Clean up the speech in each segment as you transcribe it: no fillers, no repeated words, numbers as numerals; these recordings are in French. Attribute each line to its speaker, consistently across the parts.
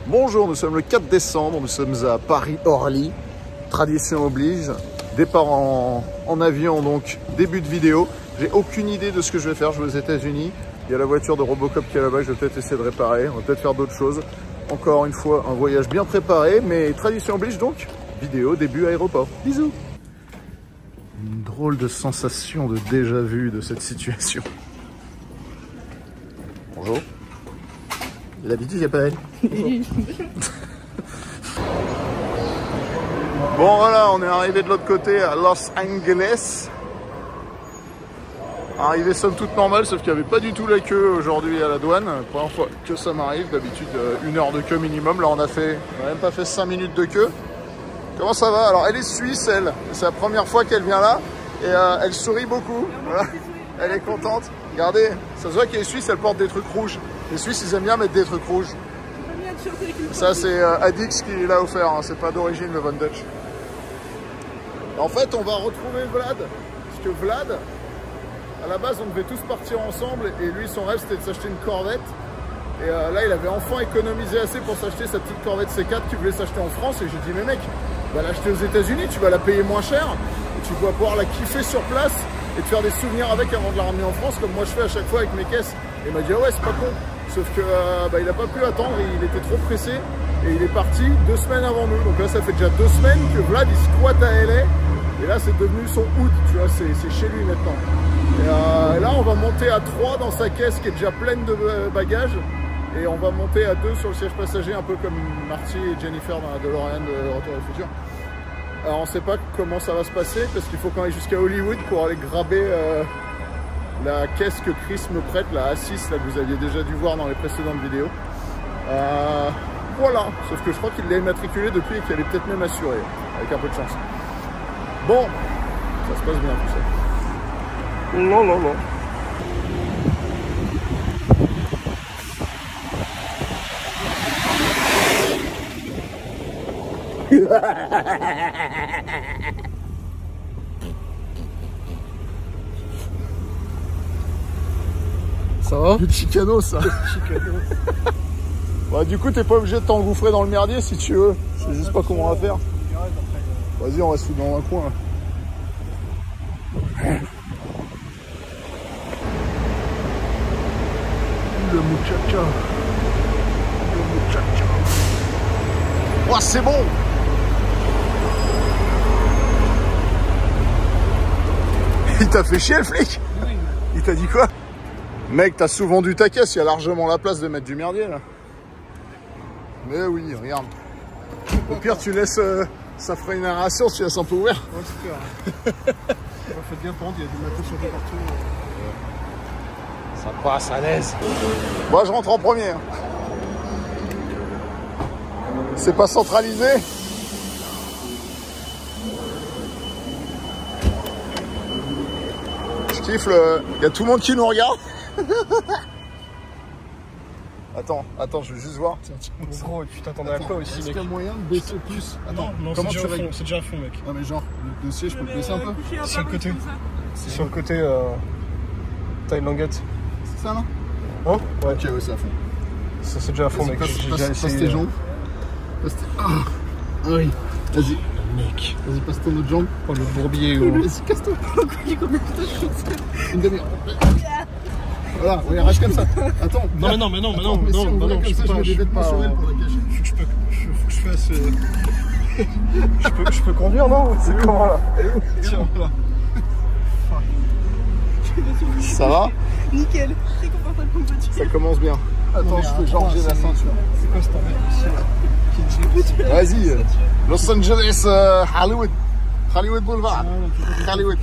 Speaker 1: Bonjour, nous sommes le 4 décembre, nous sommes à Paris-Orly. Tradition oblige, départ en avion, donc début de vidéo. J'ai aucune idée de ce que je vais faire, je vais aux États-Unis. Il y a la voiture de Robocop qui est là-bas, je vais peut-être essayer de réparer, on va peut-être faire d'autres choses. Encore une fois, un voyage bien préparé, mais tradition oblige donc, vidéo, début aéroport. Bisous. Une drôle de sensation de déjà-vu de cette situation. Bonjour. D'habitude, il n'y a pas elle. Bon voilà, on est arrivé de l'autre côté à Los Angeles. Arrivé somme toute normale, sauf qu'il n'y avait pas du tout la queue aujourd'hui à la douane. Première fois que ça m'arrive, d'habitude 1 heure de queue minimum. Là on a même pas fait 5 minutes de queue. Comment ça va? Alors elle est suisse elle, c'est la première fois qu'elle vient là et elle sourit beaucoup. Voilà. Elle est contente. Regardez, ça se voit qu'elle est suisse, elle porte des trucs rouges. Les Suisses ils aiment bien mettre des trucs rouges. Ça c'est Adix qui l'a offert, hein. C'est pas d'origine le Von Dutch. En fait on va retrouver Vlad, parce que Vlad, à la base on devait tous partir ensemble et lui son rêve c'était de s'acheter une Corvette. Et là il avait enfin économisé assez pour s'acheter sa petite Corvette C4 qu'il voulait s'acheter en France. Et j'ai dit mais mec, va l'acheter aux États-Unis, tu vas la payer moins cher et tu vas pouvoir la kiffer sur place et te faire des souvenirs avec avant de la ramener en France comme moi je fais à chaque fois avec mes caisses. Et il m'a dit ah ouais c'est pas con. Sauf que il n'a pas pu attendre, il était trop pressé et il est parti 2 semaines avant nous. Donc là ça fait déjà 2 semaines que Vlad il squatte à LA et là c'est devenu son hood, tu vois, c'est chez lui maintenant. Et là on va monter à 3 dans sa caisse qui est déjà pleine de bagages et on va monter à 2 sur le siège passager un peu comme Marty et Jennifer dans la DeLorean de Retour vers le futur. Alors on sait pas comment ça va se passer parce qu'il faut qu'on aille jusqu'à Hollywood pour aller graber la caisse que Chris me prête, la A6 là, que vous aviez déjà dû voir dans les précédentes vidéos. Voilà, sauf que je crois qu'il l'a immatriculé depuis et qu'elle est peut-être même assurée, avec un peu de chance. Bon, ça se passe bien tout ça. Non, non, non. Ça va? Le chicano ça. Bah du coup t'es pas obligé de t'engouffrer dans le merdier si tu veux. Je sais juste pas comment on va faire. Vas-y on va se foutre dans un coin. Le muchacha. Le muchacha. Oh c'est bon. Il t'a fait chier le flic? Oui. Il t'a dit quoi? Mec, t'as sous-vendu ta caisse, il y a largement la place de mettre du merdier là. Mais oui, regarde. Au pire, tu laisses. Ça fera une narration si tu laisses un peu ouvert. Ouais, super. Faites bien prendre, il y a du matos un peu partout. Ça passe à l'aise. Moi, je rentre en premier. C'est pas centralisé. Je kiffe le. Il y a tout le monde qui nous regarde. Attends, je veux juste voir.
Speaker 2: Gros, tu t'attendais à quoi aussi, mec?
Speaker 1: Est-ce qu'il y a moyen de baisser plus? Attends,
Speaker 2: non,
Speaker 1: comment tu
Speaker 2: règles? C'est déjà à fond, mec.
Speaker 1: Ah, mais genre, le dossier, je peux le baisser un peu?
Speaker 2: Sur le côté. C'est sur le côté, taille languette.
Speaker 1: C'est ça, là?
Speaker 2: Hein? Ouais.
Speaker 1: Ok, ouais, c'est à fond.
Speaker 2: Ça, c'est déjà à fond, mec.
Speaker 1: Passe tes jambes. Ah oui, vas-y.
Speaker 2: Mec.
Speaker 1: Vas-y, passe ton autre jambe.
Speaker 2: Oh, le bourbier, gros.
Speaker 1: Vas-y, casse-toi. Une dernière. Voilà, on arrache comme ça. Attends.
Speaker 2: Non, mais non,
Speaker 1: je peux pas. Je vais pas sur elle pour la cacher.
Speaker 2: Faut que je fasse. Je peux conduire, non? C'est comment là? Tiens, voilà.
Speaker 1: Ça va?
Speaker 3: Nickel, très confortable comme voiture.
Speaker 1: Ça commence bien. Attends, je fais genre j'ai la ceinture.
Speaker 2: C'est quoi cette arrêt?
Speaker 1: Vas-y, Los Angeles, Hollywood Boulevard. Hollywood.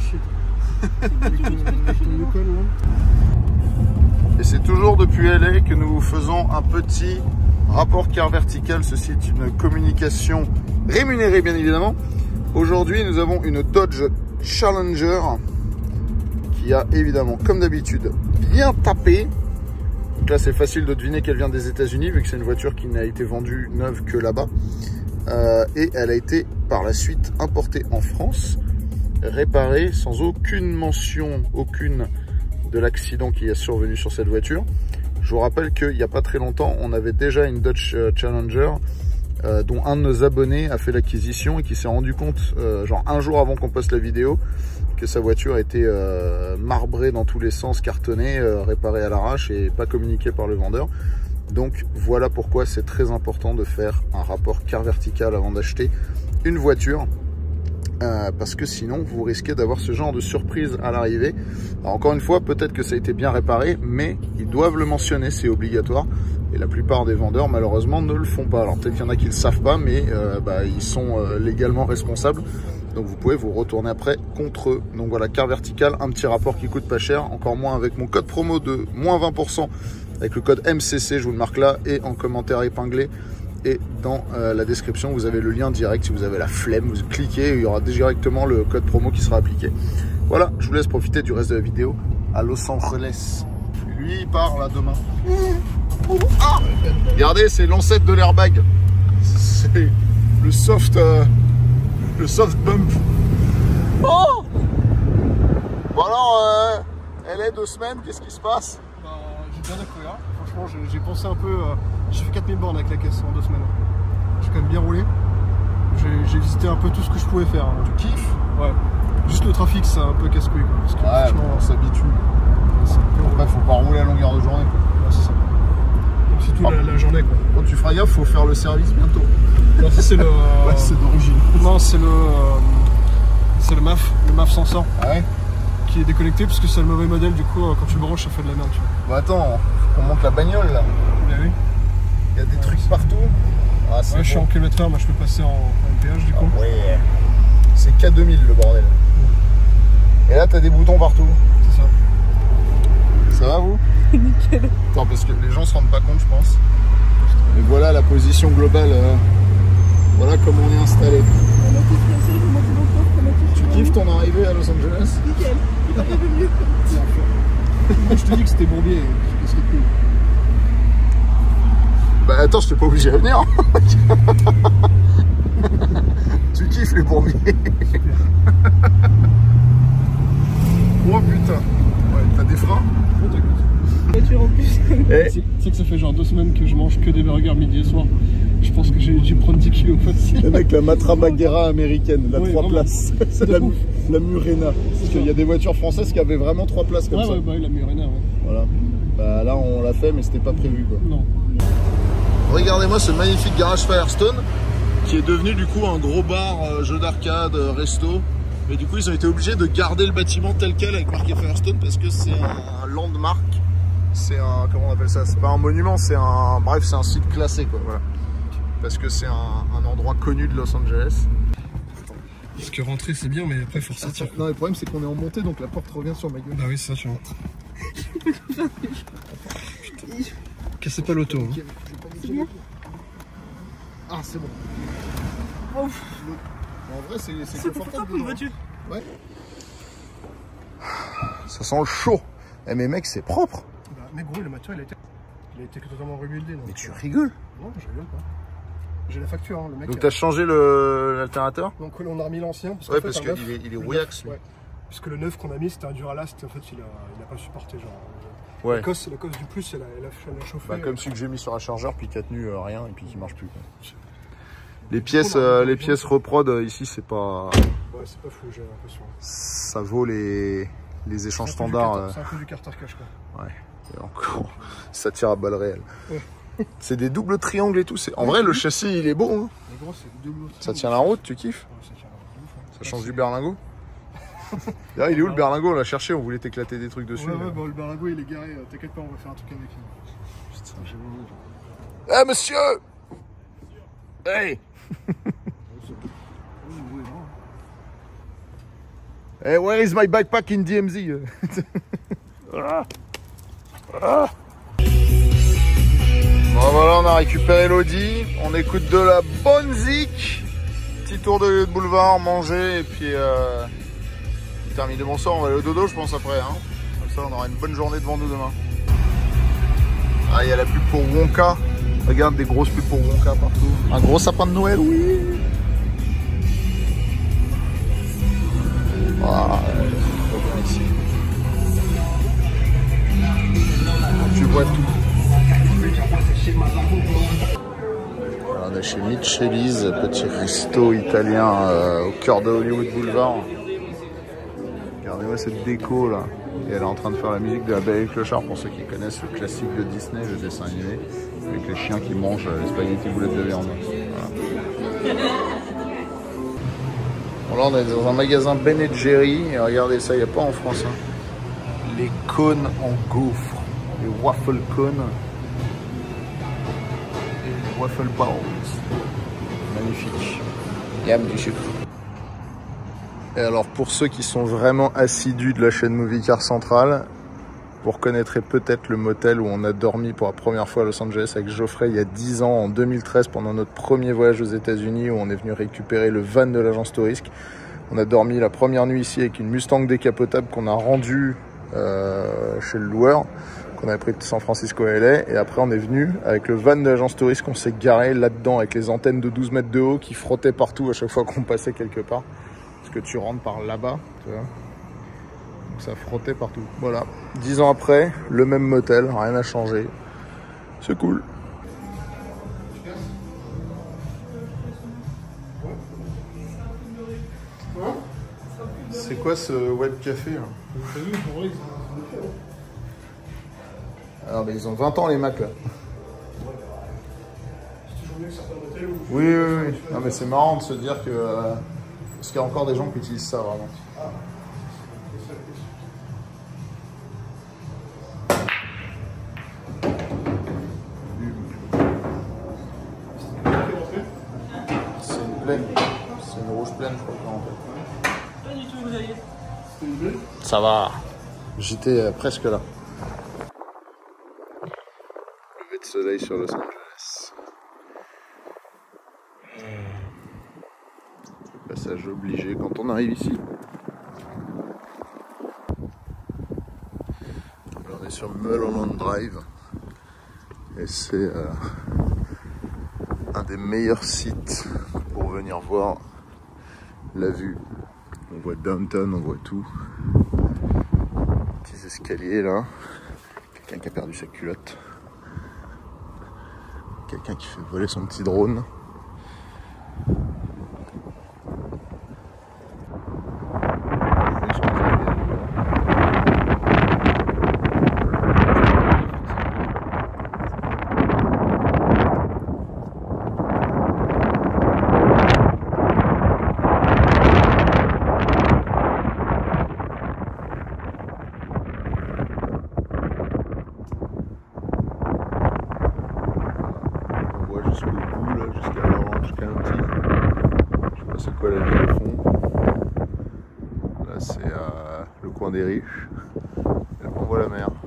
Speaker 1: Et c'est toujours depuis LA que nous vous faisons un petit rapport car vertical. Ceci est une communication rémunérée bien évidemment. Aujourd'hui nous avons une Dodge Challenger qui a évidemment comme d'habitude bien tapé. Donc là c'est facile de deviner qu'elle vient des États-Unis vu que c'est une voiture qui n'a été vendue neuve que là-bas. Et elle a été par la suite importée en France, réparée sans aucune mention, aucune de l'accident qui est survenu sur cette voiture. Je vous rappelle qu'il n'y a pas très longtemps, on avait déjà une Dodge Challenger dont un de nos abonnés a fait l'acquisition et qui s'est rendu compte, genre un jour avant qu'on poste la vidéo, que sa voiture était marbrée dans tous les sens, cartonnée, réparée à l'arrache et pas communiquée par le vendeur. Donc voilà pourquoi c'est très important de faire un rapport quart vertical avant d'acheter une voiture. Parce que sinon vous risquez d'avoir ce genre de surprise à l'arrivée. Encore une fois, peut-être que ça a été bien réparé, mais ils doivent le mentionner, c'est obligatoire. Et la plupart des vendeurs malheureusement ne le font pas. Alors peut-être qu'il y en a qui ne le savent pas, mais ils sont légalement responsables. Donc vous pouvez vous retourner après contre eux. Donc voilà, quart vertical, un petit rapport qui coûte pas cher, encore moins avec mon code promo de moins 20%, avec le code MCC, je vous le marque là, et en commentaire épinglé. Et dans la description, vous avez le lien direct. Si vous avez la flemme, vous cliquez, il y aura directement le code promo qui sera appliqué. Voilà, je vous laisse profiter du reste de la vidéo à Los Angeles. Lui, il part là demain. Ah, regardez, c'est l'ancêtre de l'airbag. C'est le soft bump. Oh, bon alors, elle est 2 semaines, qu'est-ce qui se passe?
Speaker 2: J'ai bien découvert. Franchement, j'ai pensé un peu. J'ai fait 4000 bornes avec la caisse en 2 semaines. J'ai quand même bien roulé. J'ai visité un peu tout ce que je pouvais faire.
Speaker 1: Tu kiffes?
Speaker 2: Ouais. Juste le trafic, c'est un peu casse-couille.
Speaker 1: Ouais, on s'habitue. Après, faut pas rouler à longueur de journée.
Speaker 2: Ouais, c'est ça. Donc, c'est tout la journée. Quoi.
Speaker 1: Quand tu feras gaffe, faut faire le service bientôt.
Speaker 2: Non, ça, c'est le.
Speaker 1: Ouais, c'est d'origine.
Speaker 2: Non, c'est le MAF, le MAF 500.
Speaker 1: Ah ouais?
Speaker 2: Qui est déconnecté parce que c'est le mauvais modèle. Du coup, quand tu branches, ça fait de la merde. Tu vois.
Speaker 1: Bah attends, on monte la bagnole là.
Speaker 2: Bah oui.
Speaker 1: Il y a des trucs partout. Ah,
Speaker 2: ouais, je suis en km/h, moi je peux passer en MPH du coup.
Speaker 1: Ah, ouais. C'est K2000 le bordel. Et là, t'as des boutons partout.
Speaker 2: C'est ça.
Speaker 1: Ça va vous?
Speaker 3: Nickel.
Speaker 1: Attends, parce que les gens se rendent pas compte, je pense. Mais voilà la position globale. Voilà comment on est installé. Tu kiffes ton arrivée à Los Angeles?
Speaker 3: Nickel. Il a pas vu mieux.
Speaker 2: Moi je te dis que c'était bourbier. Qu'est-ce que c'est cool.
Speaker 1: Bah attends, je t'ai pas obligé à venir. Tu kiffes les bourbiers. Oh putain. Ouais, t'as des freins?
Speaker 2: Oh, t'inquiète.
Speaker 3: Voiture en plus.
Speaker 2: Tu sais que ça fait genre 2 semaines que je mange que des burgers midi et soir. Je pense que j'ai dû prendre 10 kilos facile.
Speaker 1: Le mec, la Matrabaguera américaine, la
Speaker 2: oui,
Speaker 1: 3
Speaker 2: vraiment.
Speaker 1: places. C'est la Murena. Parce qu'il y a des voitures françaises qui avaient vraiment 3 places comme ça.
Speaker 2: Ouais, bah la Murena, ouais.
Speaker 1: Voilà. Bah là, on l'a fait, mais c'était pas prévu quoi.
Speaker 2: Non.
Speaker 1: Regardez-moi ce magnifique garage Firestone qui est devenu du coup un gros bar, jeu d'arcade, resto. Mais du coup, ils ont été obligés de garder le bâtiment tel quel avec marqué Firestone parce que c'est un landmark. C'est un, comment on appelle ça? C'est pas un monument, c'est un, bref, c'est un site classé quoi. Voilà. Parce que c'est un endroit connu de Los Angeles.
Speaker 2: Parce que rentrer c'est bien, mais après il faut ressortir.
Speaker 1: Non, le problème c'est qu'on est en montée donc la porte revient sur ma gueule.
Speaker 2: Bah oui, c'est ça, tu vois. Cassez pas l'auto. Hein.
Speaker 3: C'est bien.
Speaker 1: Ah, c'est bon.
Speaker 3: Oh.
Speaker 1: En vrai, c'est
Speaker 3: confortable pour une voiture.
Speaker 1: Ouais. Ça sent le chaud. Eh mais mec, c'est propre.
Speaker 2: Bah, mais gros, le matin il a été totalement rebuildé.
Speaker 1: Mais tu rigoles?
Speaker 2: Non, je rigole pas. J'ai la facture, hein, le mec.
Speaker 1: Donc t'as changé l'alternateur?
Speaker 2: Donc on a remis l'ancien.
Speaker 1: Ouais, parce qu'il est rouillax.
Speaker 2: Ouais. Parce que le neuf qu'on a mis, c'était un Duralast. En fait, il a pas supporté. Genre,
Speaker 1: ouais.
Speaker 2: La cosse du plus, elle a chauffé.
Speaker 1: Bah, comme celui que j'ai mis sur un chargeur, puis qui a tenu rien et puis qui marche plus. Quoi. Les pièces reprod ici, c'est pas.
Speaker 2: Ouais, c'est pas fou, j'ai l'impression.
Speaker 1: Ça vaut les échanges standards.
Speaker 2: C'est un peu du carter cash quoi.
Speaker 1: Ouais. Et encore, ça tire à balles réelles.
Speaker 2: Ouais.
Speaker 1: C'est des doubles triangles et tout. En vrai, le châssis, il est beau. Hein.
Speaker 2: Gros,
Speaker 1: ça tient la route, tu kiffes?
Speaker 2: Ouais, ça tient la route.
Speaker 1: Ça change du berlingot. Là, il est où le berlingot? On l'a cherché, on voulait t'éclater des trucs dessus.
Speaker 2: Ouais, bon, le berlingot il est garé. T'inquiète pas, on va faire un truc avec. Putain, j'ai voulu.
Speaker 1: Eh, monsieur! Hey! Hey, where is my backpack in DMZ? Bon voilà, on a récupéré l'Audi, on écoute de la bonne zik. Petit tour de boulevard, manger et puis terminer bon soir, on va aller au dodo je pense après. Hein. Comme ça on aura une bonne journée devant nous demain. Ah, il y a la pub pour Wonka. Regarde, des grosses pubs pour Wonka partout. Un gros sapin de Noël, oui. Voilà, trop bien ici. Tu vois tout. Alors, on est chez Micheli's, petit resto italien au cœur de Hollywood Boulevard. Regardez-moi cette déco là. Et elle est en train de faire la musique de La Belle et le Clochard pour ceux qui connaissent le classique de Disney, le dessin animé, avec les chiens qui mangent les spaghettis boulettes de viande. Voilà. Bon, là on est dans un magasin Ben & Jerry et regardez ça, il n'y a pas en France. Hein. Les cônes en gaufre, les waffle cônes, les waffle balls. Magnifique. Yam du sucre. Et alors pour ceux qui sont vraiment assidus de la chaîne Movie Car Central, vous reconnaîtrez peut-être le motel où on a dormi pour la première fois à Los Angeles avec Geoffrey il y a 10 ans, en 2013, pendant notre premier voyage aux États-Unis où on est venu récupérer le van de l'agence Tourisque. On a dormi la première nuit ici avec une Mustang décapotable qu'on a rendue chez le loueur, qu'on avait pris de San Francisco à LA. Et après on est venu avec le van de l'agence Tourisque qu'on s'est garé là-dedans avec les antennes de 12 mètres de haut qui frottaient partout à chaque fois qu'on passait quelque part. Parce que tu rentres par là-bas, tu vois. Donc ça frottait partout. Voilà. 10 ans après, le même motel, rien n'a changé. C'est cool. C'est quoi ce web café là? Alors mais ils ont 20 ans les Macs là. Oui, oui, oui. Non mais c'est marrant de se dire que... parce qu'il y a encore des gens qui utilisent ça vraiment. C'est une pleine. C'est une rouge pleine, je crois, en fait.
Speaker 3: Pas du tout, vous voyez.
Speaker 1: Ça va. J'étais presque là. Lever de soleil sur Los Angeles. Passage obligé quand on arrive ici. Alors on est sur Mulholland Drive. Et c'est un des meilleurs sites pour venir voir la vue. On voit downtown, on voit tout. Petits escaliers là. Quelqu'un qui a perdu sa culotte. Quelqu'un qui fait voler son petit drone. Jusqu'au bout, là, jusqu'à l'Orange County. Je sais pas c'est quoi la ville au fond. Là c'est le coin des riches. Et là on voit la mer.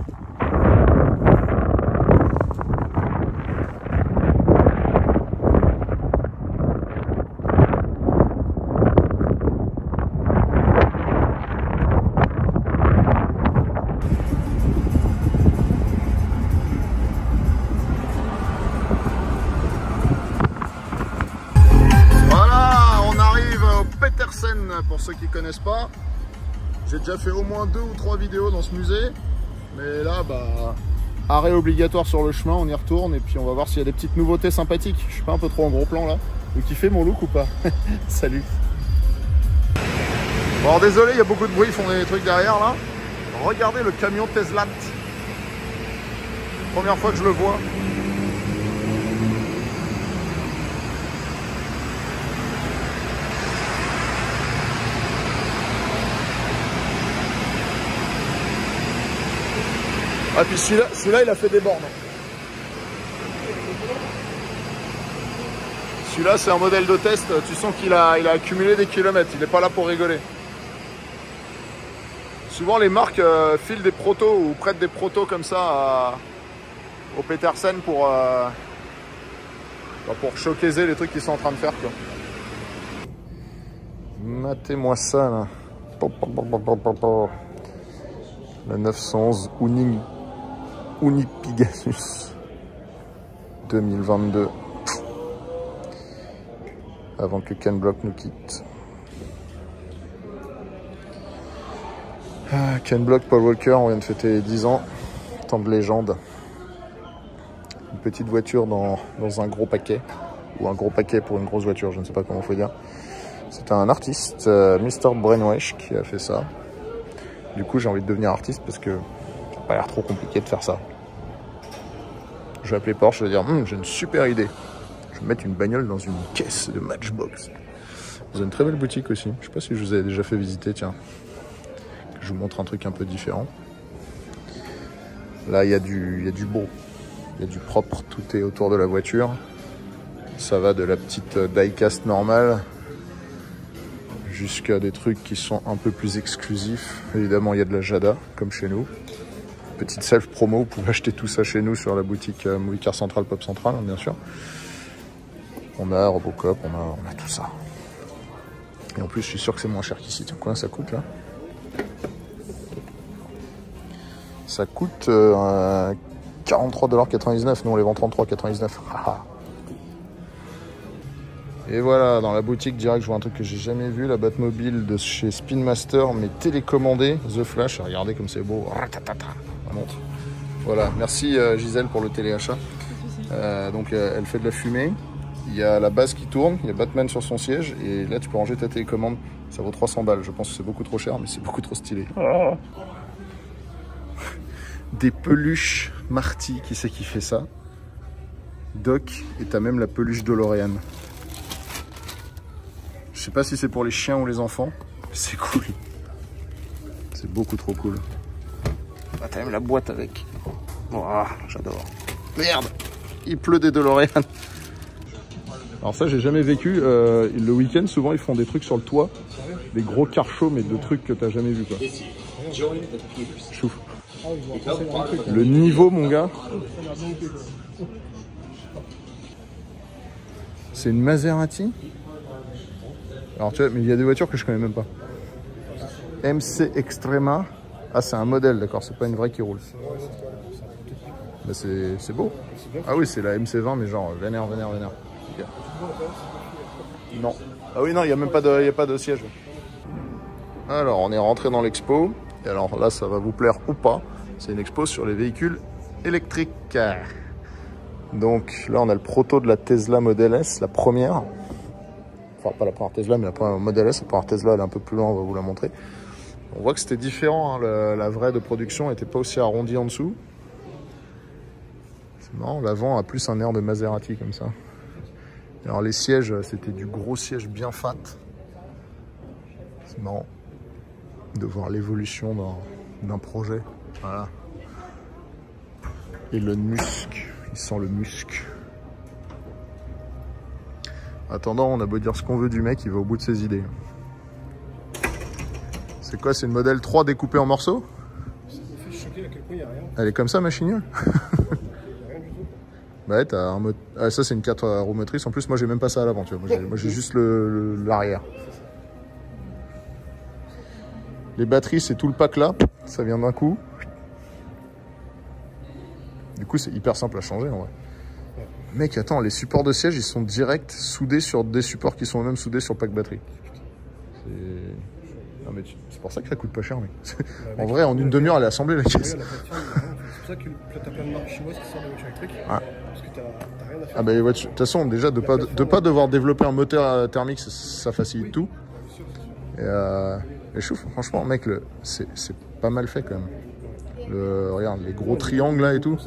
Speaker 1: Pour ceux qui connaissent pas, j'ai déjà fait au moins 2 ou 3 vidéos dans ce musée, mais là bah arrêt obligatoire sur le chemin, on y retourne et puis on va voir s'il y a des petites nouveautés sympathiques. Je suis pas un peu trop en gros plan là. Vous kiffez mon look ou pas? Salut. Bon désolé, il y a beaucoup de bruit, ils font des trucs derrière là. Regardez le camion Tesla. Première fois que je le vois. Ah puis celui-là il a fait des bornes. Celui-là c'est un modèle de test, tu sens qu'il a accumulé des kilomètres, il n'est pas là pour rigoler. Souvent les marques filent des protos ou prêtent des protos comme ça au Petersen pour showcaser les trucs qu'ils sont en train de faire quoi. Matez-moi ça là. La 911 Unipegasus 2022, avant que Ken Block nous quitte. Ken Block, Paul Walker, on vient de fêter les 10 ans, temps de légende. une petite voiture dans un gros paquet, ou un gros paquet pour une grosse voiture, je ne sais pas comment il faut dire. C'est un artiste, Mr. Brainwash, qui a fait ça. Du coup, j'ai envie de devenir artiste parce que ça n'a pas l'air trop compliqué de faire ça. Je vais appeler Porsche, je vais dire j'ai une super idée. Je vais mettre une bagnole dans une caisse de Matchbox. Vous avez une très belle boutique aussi. Je ne sais pas si je vous ai déjà fait visiter, tiens. Je vous montre un truc un peu différent. Là, il y a du beau. Il y a du propre. Tout est autour de la voiture. Ça va de la petite diecast normale jusqu'à des trucs qui sont un peu plus exclusifs. Évidemment, il y a de la Jada, comme chez nous. Petite self-promo, vous pouvez acheter tout ça chez nous sur la boutique Movie Car Central, Pop Central, hein, bien sûr. On a Robocop, on a tout ça. Et en plus, je suis sûr que c'est moins cher qu'ici. Tiens, combien ça coûte là? Ça coûte 43,99 $. Nous, on les vend 33,99 $. Et voilà, dans la boutique direct, je vois un truc que j'ai jamais vu, la Batmobile de chez Spin Master, mais télécommandée, The Flash. Regardez comme c'est beau. Ça monte. Voilà, merci Gisèle pour le téléachat. Donc elle fait de la fumée. Il y a la base qui tourne, il y a Batman sur son siège, et là tu peux ranger ta télécommande. Ça vaut 300 balles. Je pense que c'est beaucoup trop cher, mais c'est beaucoup trop stylé. Des peluches Marty, qui c'est qui fait ça? Doc, et t'as même la peluche DeLorean. Je sais pas si c'est pour les chiens ou les enfants, mais c'est cool. C'est beaucoup trop cool. Ah, t'as même la boîte avec. Oh, j'adore. Merde, il pleut des DeLorean. Alors ça, j'ai jamais vécu. Le week-end, souvent, ils font des trucs sur le toit. Des gros car shows, mais de trucs que t'as jamais vu, quoi. Chouf. Le niveau, mon gars. C'est une Maserati. Alors tu vois, mais il y a des voitures que je connais même pas. MC Extrema. Ah, c'est un modèle, d'accord, c'est pas une vraie qui roule. Bah, c'est beau. Ah oui, c'est la MC20, mais genre vénère. Yeah. Non. Ah oui, non, il n'y a même pas de siège. Alors, on est rentré dans l'expo. Et alors là, ça va vous plaire ou pas. C'est une expo sur les véhicules électriques. Donc là, on a le proto de la Tesla Model S, la première. Enfin, pas la première Tesla, mais la première Model S. La première Tesla, elle est un peu plus loin, on va vous la montrer. On voit que c'était différent, hein. La vraie de production n'était pas aussi arrondie en dessous. C'est marrant, l'avant a plus un air de Maserati comme ça. Alors les sièges, c'était du gros siège bien fat. C'est marrant de voir l'évolution d'un projet. Voilà. Et le musc, il sent le musc. Attendant, on a beau dire ce qu'on veut du mec, il va au bout de ses idées. C'est quoi, c'est une modèle 3 découpée en morceaux?
Speaker 2: Ça me fait choquer à quel point il n'y a rien.
Speaker 1: Elle est comme ça, ma chignole?
Speaker 2: Il n'y a rien du tout.
Speaker 1: Bah ouais, t'as un ah, ça c'est une 4 roues motrices. En plus, moi j'ai même pas ça à l'avant, tu vois. Moi j'ai juste l'arrière. Les batteries, c'est tout le pack là. Ça vient d'un coup. Du coup, c'est hyper simple à changer en vrai. Mec, attends, les supports de siège, ils sont direct soudés sur des supports qui sont eux-mêmes soudés sur le pack batterie. C'est pour ça que ça coûte pas cher, mec. En vrai, en une demi-heure, elle est assemblée la caisse.
Speaker 2: C'est pour ça que t'as plein de marques chinoises qui sortent des voitures électriques.
Speaker 1: Ah.
Speaker 2: Parce que t'as rien à faire.
Speaker 1: Ah bah, de toute façon, déjà, de pas devoir développer un moteur thermique, ça facilite tout. Et je trouve, franchement, mec, c'est pas mal fait quand même. Regarde, les gros triangles là et tout.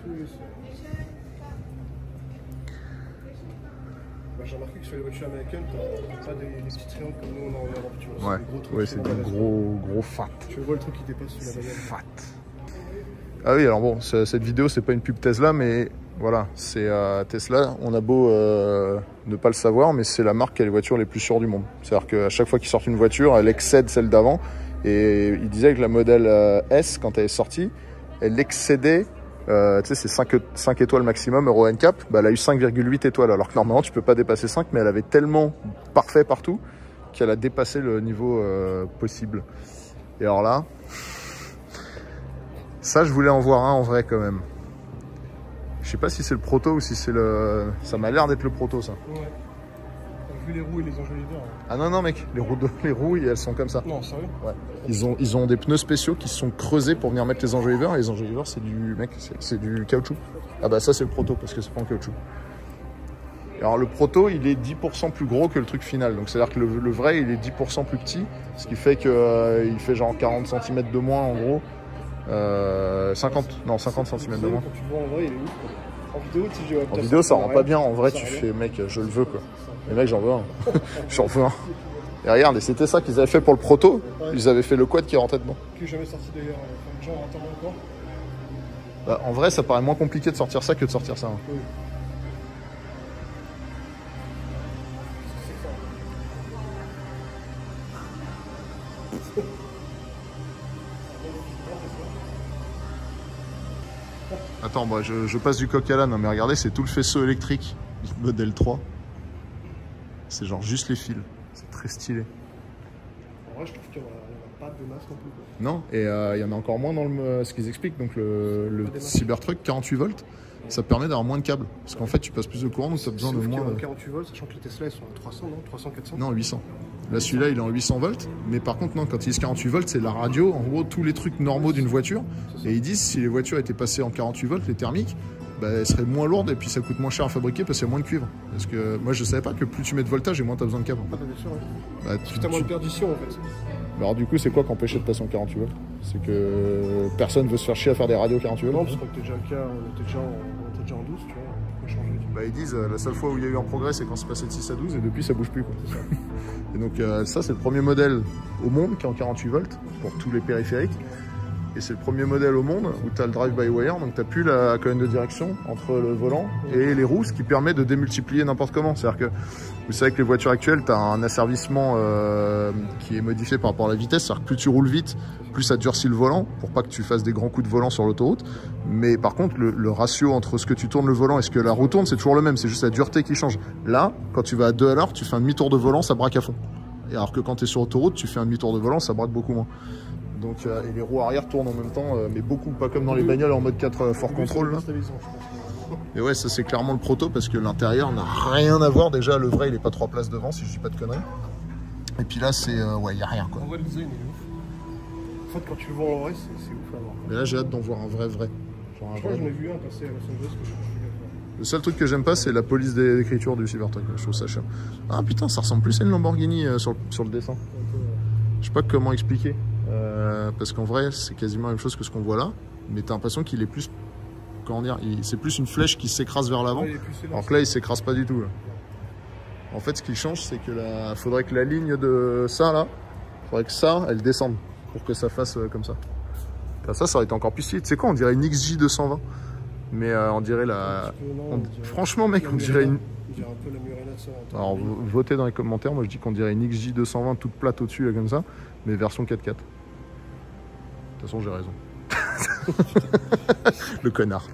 Speaker 2: J'ai remarqué que sur les voitures américaines, t'as pas des petits triangles comme nous on a en Europe, tu vois.
Speaker 1: Ouais, c'est des gros fat.
Speaker 2: Tu vois le truc qui dépasse sous la bagnole.
Speaker 1: Fat. Ah oui, alors bon, cette vidéo, c'est pas une pub Tesla, mais voilà, c'est Tesla. On a beau ne pas le savoir, mais c'est la marque qui a les voitures les plus sûres du monde. C'est-à-dire qu'à chaque fois qu'ils sortent une voiture, elle excède celle d'avant. Et il disait que la modèle S, quand elle est sortie, elle excédait. Tu sais, c'est 5 étoiles maximum Euro NCAP, bah, elle a eu 5,8 étoiles, alors que normalement tu peux pas dépasser 5, mais elle avait tellement parfait partout qu'elle a dépassé le niveau possible. Et alors là, ça je voulais en voir un en vrai quand même. Je sais pas si c'est le proto ou si c'est le... Ça m'a l'air d'être le proto ça.
Speaker 2: Ouais. vu les roues et les enjoliveurs. Hein.
Speaker 1: Ah non, non, mec, les roues, elles sont comme ça.
Speaker 2: Non, sérieux?
Speaker 1: Ouais. Ils ont des pneus spéciaux qui se sont creusés pour venir mettre les enjoliveurs. Et les enjoliveurs, c'est du, mec, c'est du caoutchouc. Ah bah ça, c'est le proto, parce que c'est pas en caoutchouc. Alors le proto, il est 10% plus gros que le truc final. Donc c'est-à-dire que le vrai, il est 10% plus petit. Ce qui fait qu'il fait genre 40 cm de moins, en gros. 50 cm de moins.
Speaker 2: Quand tu le vois en vrai, il est ouf. En vidéo, tu dis,
Speaker 1: En vidéo, ça rend pas bien. En vrai, tu fais, mec, je le veux, quoi. Mais mec, j'en veux un. J'en veux un. Et regarde, et c'était ça qu'ils avaient fait pour le proto. Ils avaient fait le quad qui rentrait dedans.
Speaker 2: Qui est jamais sorti d'ailleurs. Enfin, les gens attendent encore.
Speaker 1: Bah, en vrai, ça paraît moins compliqué de sortir ça que de sortir ça. Hein.
Speaker 2: Oui.
Speaker 1: Attends, moi, je passe du coq à l'âne, mais regardez, c'est tout le faisceau électrique du modèle 3. C'est genre juste les fils. C'est très stylé.
Speaker 2: En vrai, je trouve qu'il n'y en a pas de masse non plus. Quoi.
Speaker 1: Non, et il y en a encore moins dans ce qu'ils expliquent. Donc le Cybertruck 48 volts, ça permet d'avoir moins de câbles. Parce qu'en fait, tu passes plus de courant, donc tu as besoin de moins.
Speaker 2: 48 volts, sachant que les Tesla, ils sont à 300, non 300, 400
Speaker 1: Non, 800. Là, celui-là, il est en 800 volts. Mais par contre, non, quand ils disent 48 volts, c'est la radio, en gros, tous les trucs normaux d'une voiture. Et ils disent, si les voitures étaient passées en 48 volts, les thermiques, bah, elles seraient moins lourdes et puis ça coûte moins cher à fabriquer parce qu'il y a moins de cuivre. Parce que moi, je savais pas que plus tu mets de voltage et moins tu as besoin de câbles. En fait.
Speaker 2: Ah, bien sûr, ouais.
Speaker 1: Bah,
Speaker 2: tu as moins de perdition, en fait.
Speaker 1: Alors, du coup, c'est quoi qu'empêcher de passer en 48 volts? C'est que personne veut se faire chier à faire des radios 48 volts.
Speaker 2: Non, parce que c'était déjà le cas, on était déjà en 12, tu vois. On peut changer.
Speaker 1: Bah, ils disent, la seule fois où il y a eu un progrès, c'est quand c'est passé de 6 à 12 et depuis, ça bouge plus. Quoi. Et donc, ça, c'est le premier modèle au monde qui est en 48 volts pour tous les périphériques. Et c'est le premier modèle au monde où tu as le drive-by-wire, donc tu n'as plus la colonne de direction entre le volant et les roues, ce qui permet de démultiplier n'importe comment. C'est-à-dire que vous savez que les voitures actuelles, tu as un asservissement qui est modifié par rapport à la vitesse. C'est-à-dire que plus tu roules vite, plus ça durcit le volant pour pas que tu fasses des grands coups de volant sur l'autoroute. Mais par contre, le ratio entre ce que tu tournes le volant et ce que la roue tourne, c'est toujours le même. C'est juste la dureté qui change. Là, quand tu vas à 2 à l'heure, tu fais un demi-tour de volant, ça braque à fond. Et alors que quand tu es sur autoroute, tu fais un demi-tour de volant, ça braque beaucoup moins. Donc, et les roues arrière tournent en même temps, mais beaucoup, pas comme dans les bagnoles en mode 4 fort contrôle. Là. Et ouais, ça c'est clairement le proto parce que l'intérieur n'a rien à voir. Déjà, le vrai, il est pas 3 places devant, si je dis pas de conneries. Et puis là, c'est. Ouais, il n'y a rien quoi.
Speaker 2: En vrai, le design il est ouf. En fait, quand tu le vois en vrai, c'est ouf à voir.
Speaker 1: Mais là, j'ai hâte d'en voir un vrai. Genre
Speaker 2: je crois que j'en ai vu un passer à Los Angeles que je suis.
Speaker 1: Le seul truc que j'aime pas, c'est la police d'écriture du Cybertruck. Je trouve ça chiant. Ah putain, ça ressemble plus à une Lamborghini sur le dessin. Je sais pas comment expliquer. Parce qu'en vrai, c'est quasiment la même chose que ce qu'on voit là. Mais t'as l'impression qu'il est plus. Comment dire? C'est plus une flèche qui s'écrase vers l'avant. Ouais, alors que là, il s'écrase pas du tout. Là. En fait, ce qui change, c'est que faudrait que la ligne de ça, là, faudrait que ça, elle descende. Pour que ça fasse comme ça. Enfin, ça aurait été encore plus stylé. Tu sais quoi? On dirait une XJ 220. Mais on dirait la. Franchement, mec, on dirait une.
Speaker 2: Un peu la Murena de ça.
Speaker 1: Alors, votez dans les commentaires. Moi, je dis qu'on dirait une XJ 220 toute plate au-dessus, là, comme ça. Mais version 4x4. De toute façon, j'ai raison. Le connard.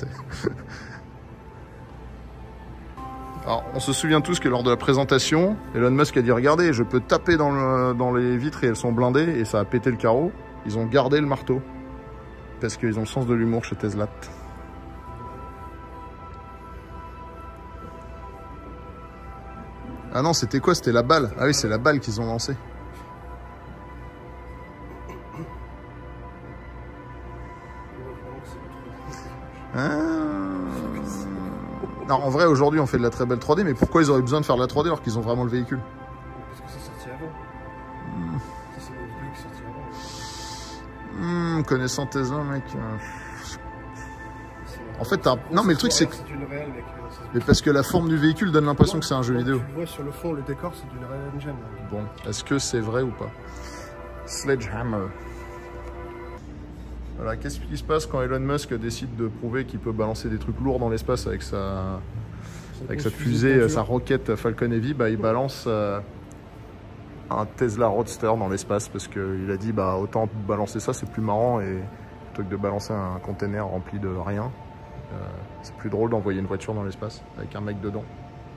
Speaker 1: Alors, on se souvient tous que lors de la présentation, Elon Musk a dit, regardez, je peux taper dans les vitres et elles sont blindées et ça a pété le carreau. Ils ont gardé le marteau. Parce qu'ils ont le sens de l'humour chez Tesla. Ah non, c'était quoi? C'était la balle. Ah oui, c'est la balle qu'ils ont lancée. Non, en vrai, aujourd'hui, on fait de la très belle 3D, mais pourquoi ils auraient besoin de faire de la 3D alors qu'ils ont vraiment le véhicule?
Speaker 2: Parce que c'est sorti avant. C'est le véhicule qui est sorti avant.
Speaker 1: Connaissant Tesla, mec. En fait, non, mais le truc, c'est que.
Speaker 2: C'est une réelle, mec.
Speaker 1: Mais parce que la forme du véhicule donne l'impression que c'est un jeu vidéo.
Speaker 2: Tu le vois sur le fond, le décor, c'est d'une Real Engine.
Speaker 1: Bon, est-ce que c'est vrai ou pas? Sledgehammer. Voilà, qu'est-ce qui se passe quand Elon Musk décide de prouver qu'il peut balancer des trucs lourds dans l'espace avec sa fusée, sa roquette Falcon Heavy? Bah, il balance un Tesla Roadster dans l'espace parce qu'il a dit bah autant balancer ça, c'est plus marrant, et plutôt que de balancer un container rempli de rien, c'est plus drôle d'envoyer une voiture dans l'espace avec un mec dedans.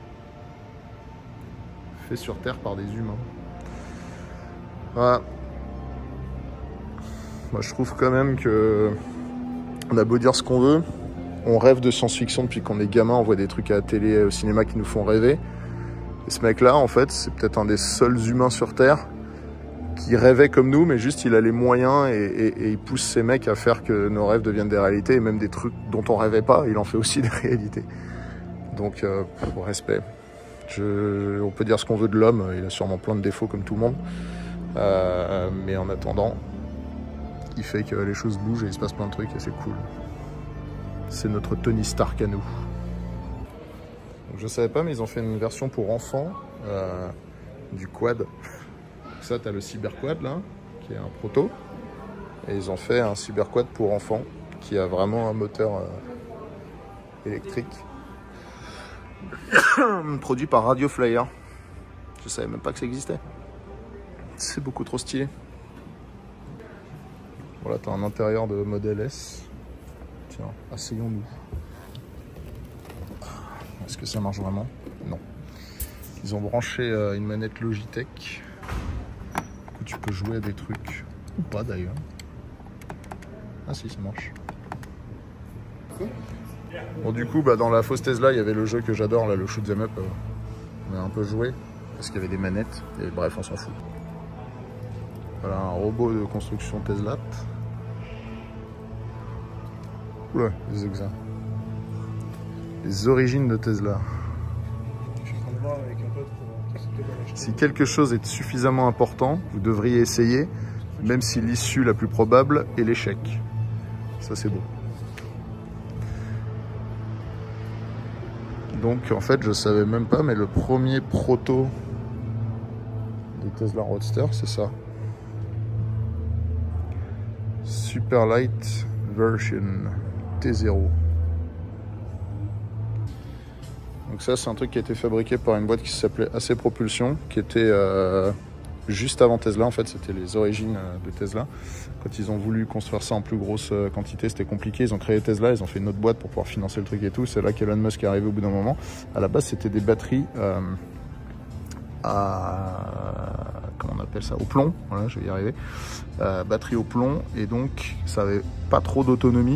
Speaker 1: Fait sur Terre par des humains. Voilà. Moi, je trouve quand même que on a beau dire ce qu'on veut, on rêve de science-fiction depuis qu'on est gamin, on voit des trucs à la télé, au cinéma qui nous font rêver. Et ce mec-là, en fait, c'est peut-être un des seuls humains sur Terre qui rêvait comme nous, mais juste il a les moyens et il pousse ces mecs à faire que nos rêves deviennent des réalités, et même des trucs dont on rêvait pas, il en fait aussi des réalités. Donc, respect. On peut dire ce qu'on veut de l'homme, il a sûrement plein de défauts comme tout le monde. Mais en attendant, il fait que les choses bougent et il se passe plein de trucs et c'est cool. C'est notre Tony Stark à nous. Donc, je savais pas, mais ils ont fait une version pour enfants du quad. Donc ça, tu as le Cyberquad là, qui est un proto. Et ils ont fait un Cyberquad pour enfants qui a vraiment un moteur électrique. Produit par Radio Flyer. Je savais même pas que ça existait. C'est beaucoup trop stylé. Voilà, tu as un intérieur de modèle S. Tiens, asseyons-nous. Est-ce que ça marche vraiment? Non. Ils ont branché une manette Logitech. Où tu peux jouer à des trucs. Ou pas d'ailleurs. Ah si, ça marche. Bon, du coup, dans la fausse Tesla, il y avait le jeu que j'adore, là, le Shoot 'em Up. On a un peu joué. Parce qu'il y avait des manettes. Et bref, on s'en fout. Voilà, un robot de construction Tesla. Oula, les exas. Les origines de Tesla.
Speaker 2: Je suis en train de voir avec un pote pour tester de l'acheter.
Speaker 1: Si quelque chose est suffisamment important, vous devriez essayer, même si l'issue la plus probable est l'échec. Ça, c'est beau. Donc, en fait, je savais même pas, mais le premier proto de Tesla Roadster, c'est ça. Super Light Version T0. Donc ça, c'est un truc qui a été fabriqué par une boîte qui s'appelait AC Propulsion, qui était juste avant Tesla. En fait, c'était les origines de Tesla. Quand ils ont voulu construire ça en plus grosse quantité, c'était compliqué. Ils ont créé Tesla, ils ont fait une autre boîte pour pouvoir financer le truc et tout. C'est là qu'Elon Musk est arrivé au bout d'un moment. À la base, c'était des batteries comment on appelle ça, au plomb. Voilà, je vais y arriver. Batterie au plomb, et donc ça avait pas trop d'autonomie.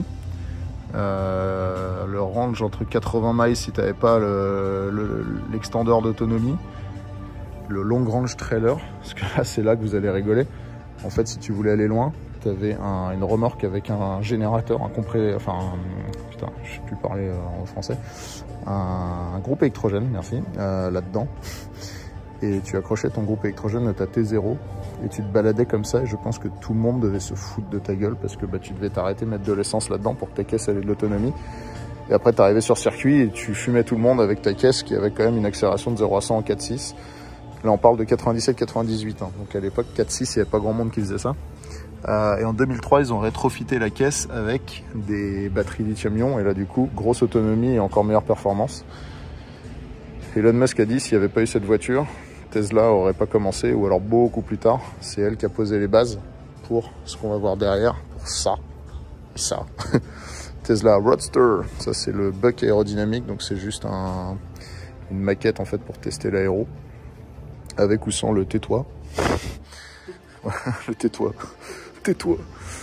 Speaker 1: Le range entre 80 miles si tu n'avais pas l'extendeur d'autonomie, le long range trailer, parce que là c'est là que vous allez rigoler. En fait, si tu voulais aller loin, tu avais une remorque avec un générateur, putain, je sais plus parler en français, un groupe électrogène, merci, là-dedans. Et tu accrochais ton groupe électrogène à ta T0 et tu te baladais comme ça, et je pense que tout le monde devait se foutre de ta gueule parce que tu devais t'arrêter, mettre de l'essence là-dedans pour que ta caisse ait de l'autonomie. Et après tu arrivais sur circuit et tu fumais tout le monde avec ta caisse qui avait quand même une accélération de 0 à 100 en 4.6. Là on parle de 97-98, hein. Donc à l'époque 4.6 il n'y avait pas grand monde qui faisait ça. Et en 2003 ils ont rétrofité la caisse avec des batteries lithium-ion, et là du coup grosse autonomie et encore meilleure performance. Elon Musk a dit, s'il n'y avait pas eu cette voiture, Tesla aurait pas commencé, ou alors beaucoup plus tard. C'est elle qui a posé les bases pour ce qu'on va voir derrière, pour ça et ça. Tesla Roadster, ça c'est le buck aérodynamique, donc c'est juste une maquette en fait pour tester l'aéro, avec ou sans le tais-toi. Le tais-toi. Tais-toi.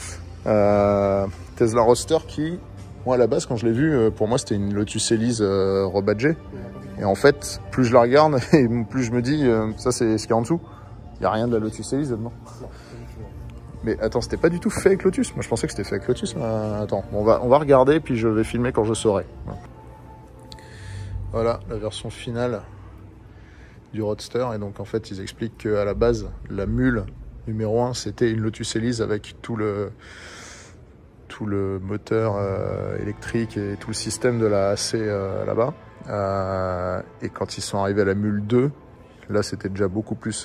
Speaker 1: Tesla Roadster qui, moi à la base quand je l'ai vu, pour moi c'était une Lotus Elise rebadgée. Et en fait, plus je la regarde, et plus je me dis, ça c'est ce qu'il y a en dessous. Il n'y a rien de la Lotus Elise dedans. Mais attends, c'était pas du tout fait avec Lotus. Moi je pensais que c'était fait avec Lotus. Attends, on va regarder, puis je vais filmer quand je saurai. Voilà la version finale du Roadster. Et donc en fait, ils expliquent qu'à la base, la mule numéro 1, c'était une Lotus Elise avec tout le moteur électrique et tout le système de la AC là-bas. Et quand ils sont arrivés à la mule 2, là c'était déjà beaucoup plus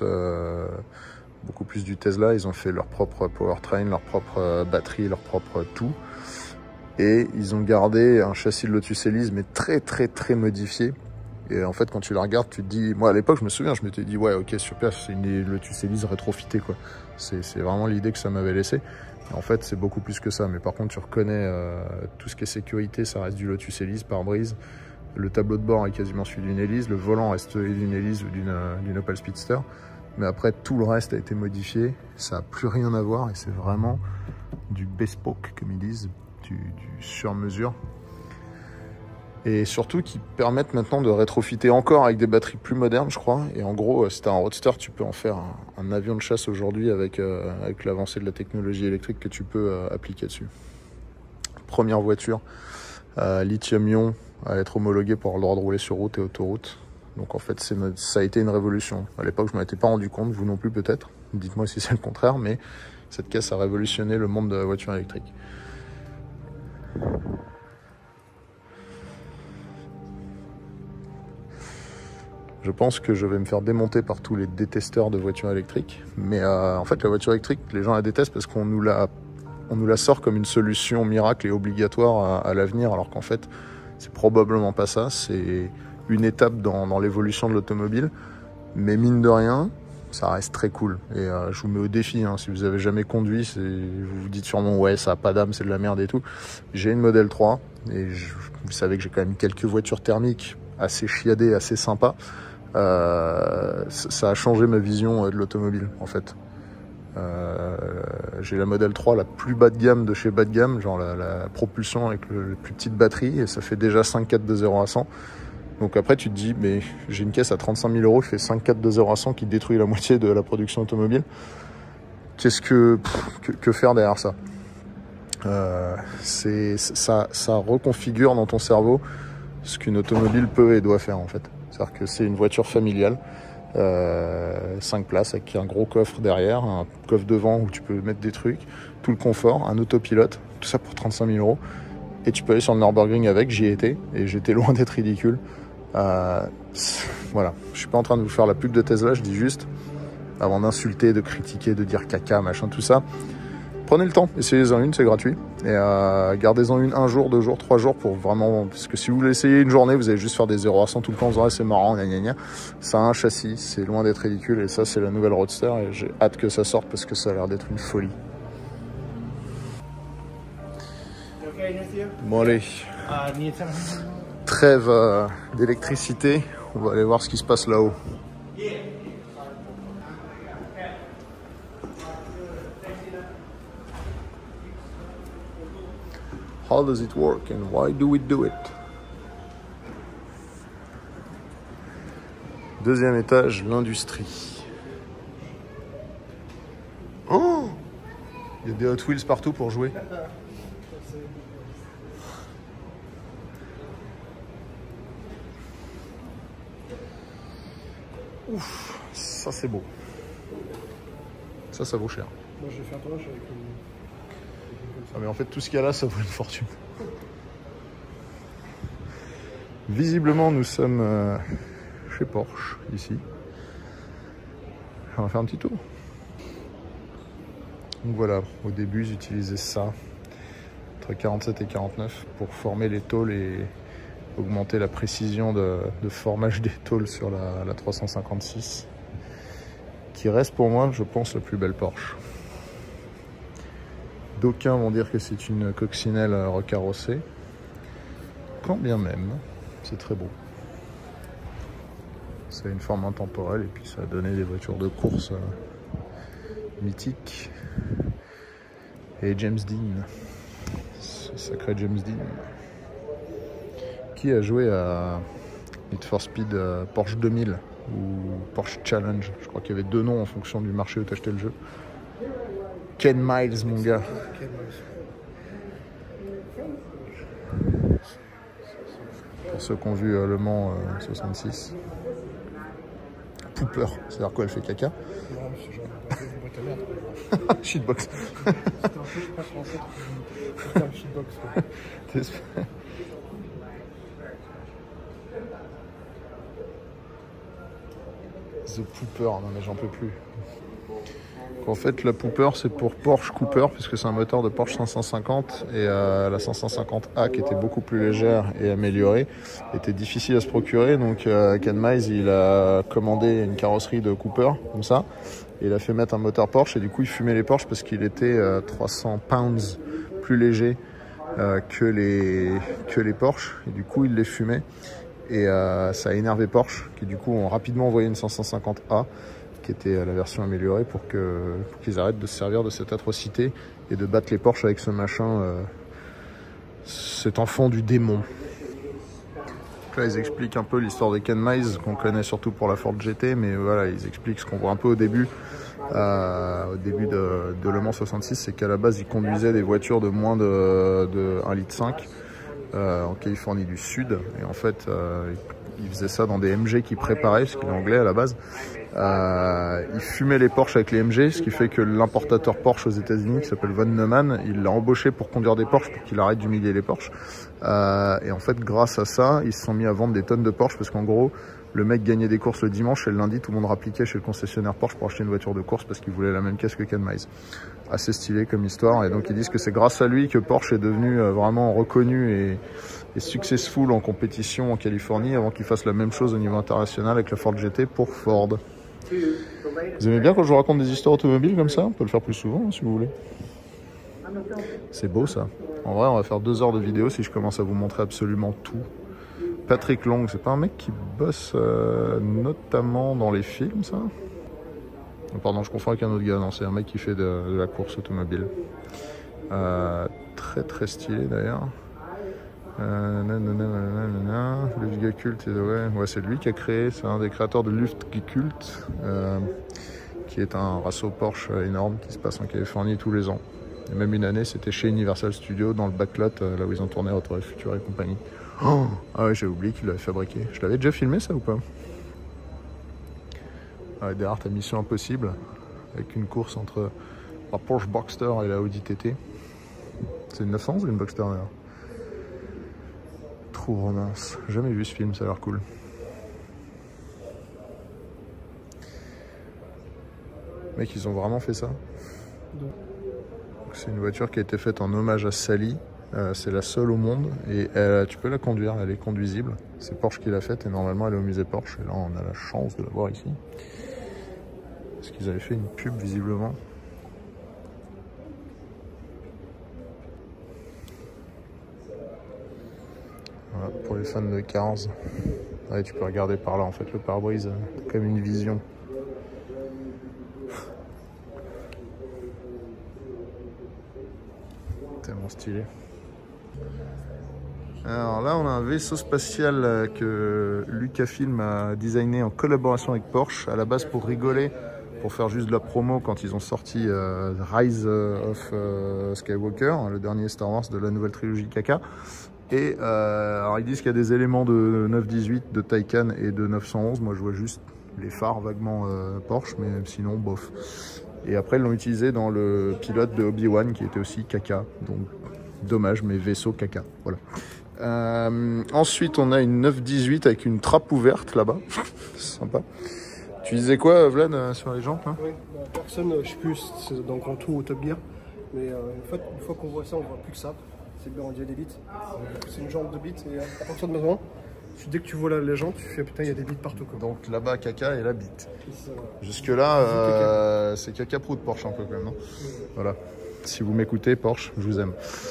Speaker 1: du Tesla. Ils ont fait leur propre powertrain, leur propre batterie, leur propre tout, et ils ont gardé un châssis de Lotus Elise mais très très très modifié. Et en fait quand tu la regardes, tu te dis, moi à l'époque je me souviens, je m'étais dit ouais ok super, c'est une Lotus Elise rétrofitée quoi. C'est vraiment l'idée que ça m'avait laissé. En fait, c'est beaucoup plus que ça. Mais par contre, tu reconnais tout ce qui est sécurité, ça reste du Lotus Elise, pare-brise. Le tableau de bord est quasiment celui d'une Elise. Le volant reste d'une Elise ou d'une Opel Speedster. Mais après, tout le reste a été modifié. Ça n'a plus rien à voir. Et c'est vraiment du bespoke, comme ils disent, du sur-mesure. et surtout qui permettent maintenant de rétrofitter encore avec des batteries plus modernes, je crois. Et en gros, si tu as un Roadster, tu peux en faire un avion de chasse aujourd'hui avec l'avancée de la technologie électrique que tu peux appliquer dessus. Première voiture lithium-ion à être homologuée pour avoir le droit de rouler sur route et autoroute. Donc en fait, ça a été une révolution. À l'époque, je ne m'en étais pas rendu compte, vous non plus peut-être. Dites-moi si c'est le contraire, mais cette caisse a révolutionné le monde de la voiture électrique. Je pense que je vais me faire démonter par tous les détesteurs de voitures électriques. Mais en fait, la voiture électrique, les gens la détestent parce qu'on nous la sort comme une solution miracle et obligatoire à l'avenir, alors qu'en fait, c'est probablement pas ça. C'est une étape dans l'évolution de l'automobile. Mais mine de rien, ça reste très cool. Et je vous mets au défi, hein, si vous avez jamais conduit, vous vous dites sûrement ouais, ça a pas d'âme, c'est de la merde et tout. J'ai une Model 3 et vous savez que j'ai quand même quelques voitures thermiques assez chiadées, assez sympas. Ça a changé ma vision de l'automobile en fait. J'ai la Model 3 la plus bas de gamme de chez bas de gamme, genre la propulsion avec la plus petite batterie, et ça fait déjà 5,4 de 0 à 100. Donc après tu te dis, mais j'ai une caisse à 35 000 €, je fais 5,4 de 0 à 100 qui détruit la moitié de la production automobile. Qu'est-ce que faire derrière ça? Ça reconfigure dans ton cerveau ce qu'une automobile peut et doit faire en fait. C'est-à-dire que c'est une voiture familiale, 5 places avec un gros coffre derrière, un coffre devant où tu peux mettre des trucs, tout le confort, un autopilote, tout ça pour 35 000 €. Et tu peux aller sur le Nürburgring avec, j'y étais, et j'étais loin d'être ridicule. Voilà, je suis pas en train de vous faire la pub de Tesla, je dis juste, avant d'insulter, de critiquer, de dire caca, machin, tout ça, prenez le temps, essayez-en une, c'est gratuit. Et gardez-en une 1 jour, 2 jours, 3 jours pour vraiment... Parce que si vous l'essayez une journée, vous allez juste faire des 0 à 100 tout le temps, vous aurez c'est marrant, gna gna gna. Ça a un châssis, c'est loin d'être ridicule, et ça c'est la nouvelle Roadster, et j'ai hâte que ça sorte parce que ça a l'air d'être une folie. Bon allez, trêve d'électricité, on va aller voir ce qui se passe là-haut. How does it work and why do we do it? Deuxième étage, l'industrie. Oh! Il y a des Hot Wheels partout pour jouer. Ouf, ça c'est beau. Ça vaut cher.
Speaker 2: Moi j'ai fait un tournage avec
Speaker 1: Ah mais en fait tout ce qu'il y a là, ça vaut une fortune. Visiblement nous sommes chez Porsche, ici. On va faire un petit tour. Donc voilà, au début j'utilisais ça, entre 47 et 49, pour former les tôles et augmenter la précision de formage des tôles sur la 356, qui reste pour moi, je pense, la plus belle Porsche. D'aucuns vont dire que c'est une coccinelle recarrossée, quand bien même, c'est très beau. Ça a une forme intemporelle et puis ça a donné des voitures de course mythiques. Et James Dean, ce sacré James Dean, qui a joué à Need for Speed Porsche 2000 ou Porsche Challenge. Je crois qu'il y avait 2 noms en fonction du marché où tu achetais le jeu. Ken Miles, mon gars. Pour ceux qui ont vu Le Mans 66. Pooper, c'est-à-dire quoi, elle fait caca? Shitbox.
Speaker 2: C'était un shitbox.
Speaker 1: The Pooper, non mais j'en peux plus. En fait, la Pooper, c'est pour Porsche Cooper, puisque c'est un moteur de Porsche 550, et la 550A, qui était beaucoup plus légère et améliorée, était difficile à se procurer. Donc Ken Miles, il a commandé une carrosserie de Cooper, comme ça, et il a fait mettre un moteur Porsche, et du coup il fumait les Porsche parce qu'il était 300 pounds plus léger que les Porsche, et du coup il les fumait, et ça a énervé Porsche, qui du coup ont rapidement envoyé une 550A, qui était la version améliorée, pour qu'ils arrêtent de se servir de cette atrocité et de battre les Porsche avec ce machin, cet enfant du démon. là, ils expliquent un peu l'histoire de Ken Miles, qu'on connaît surtout pour la Ford GT, mais voilà, ils expliquent ce qu'on voit un peu au début de Le Mans 66, c'est qu'à la base, ils conduisaient des voitures de moins de 1,5 litre en Californie du Sud, et en fait, ils faisaient ça dans des MG qu'ils préparaient, parce qu'il est anglais à la base. Il fumait les Porsche avec les MG, ce qui fait que l'importateur Porsche aux États-Unis, qui s'appelle Von Neumann, il l'a embauché pour conduire des Porsche, pour qu'il arrête d'humilier les Porsche. Et en fait, grâce à ça, ils se sont mis à vendre des tonnes de Porsche, parce qu'en gros, le mec gagnait des courses le dimanche et le lundi, tout le monde rappliquait chez le concessionnaire Porsche pour acheter une voiture de course parce qu'il voulait la même caisse que Ken Miles. Assez stylé comme histoire. Et donc, ils disent que c'est grâce à lui que Porsche est devenu vraiment reconnu et successful en compétition en Californie avant qu'il fasse la même chose au niveau international avec la Ford GT pour Ford. Vous aimez bien quand je vous raconte des histoires automobiles comme ça? On peut le faire plus souvent hein, si vous voulez. C'est beau ça. En vrai, on va faire 2 heures de vidéo si je commence à vous montrer absolument tout. Patrick Long, c'est pas un mec qui bosse notamment dans les films, ça? Oh, pardon, je confonds avec un autre gars. Non, c'est un mec qui fait de la course automobile. Très très stylé d'ailleurs. Le Luftge Kult, ouais, c'est lui qui a créé, c'est un des créateurs de Luftge Kult, qui est un raceau Porsche énorme qui se passe en Californie tous les ans. Et même une année, c'était chez Universal Studios, dans le backlot, là où ils ont tourné Retour et Futur et compagnie. Oh ah ouais, j'ai oublié qu'il l'avait fabriqué. Je l'avais déjà filmé ça ou pas? Derrière ta Mission Impossible, avec une course entre la Porsche Boxster et la Audi TT. C'est une 911 ou une Boxster d'ailleurs? True Romance. Jamais vu ce film, ça a l'air cool. Mec, ils ont vraiment fait ça. C'est une voiture qui a été faite en hommage à Sally. C'est la seule au monde et tu peux la conduire, elle est conduisible. C'est Porsche qui l'a faite et normalement elle est au musée Porsche. Et là on a la chance de la voir ici. Parce qu'ils avaient fait une pub visiblement. Voilà, pour les fans de Cars. Ouais, tu peux regarder par là en fait le pare-brise comme une vision. Tellement stylé. Alors là, on a un vaisseau spatial que Lucasfilm a designé en collaboration avec Porsche, à la base pour rigoler, pour faire juste de la promo quand ils ont sorti Rise of Skywalker, le dernier Star Wars de la nouvelle trilogie Caca. Et alors ils disent qu'il y a des éléments de 918, de Taycan et de 911. Moi, je vois juste les phares vaguement Porsche, mais sinon, bof. Et après, ils l'ont utilisé dans le pilote de Obi-Wan, qui était aussi Caca. Donc, dommage, mais vaisseau Caca. Voilà. Ensuite, on a une 918 avec une trappe ouverte là-bas. C'est sympa. Tu disais quoi, Vlad, sur les jantes hein?
Speaker 2: Oui, personne, je sais plus, c'est dans Grand Tour ou Top Gear. Mais une fois qu'on voit ça, on voit plus que ça. C'est bien, on dirait des bits. C'est une jante de bits. Et à partir de maintenant, dès que tu vois les jantes, tu fais putain, il y a des bits partout. Quoi.
Speaker 1: Donc là-bas, Caca et la bite. Jusque-là, c'est Caca Prout Porsche un peu quand même. Non voilà. Si vous m'écoutez, Porsche, je vous aime.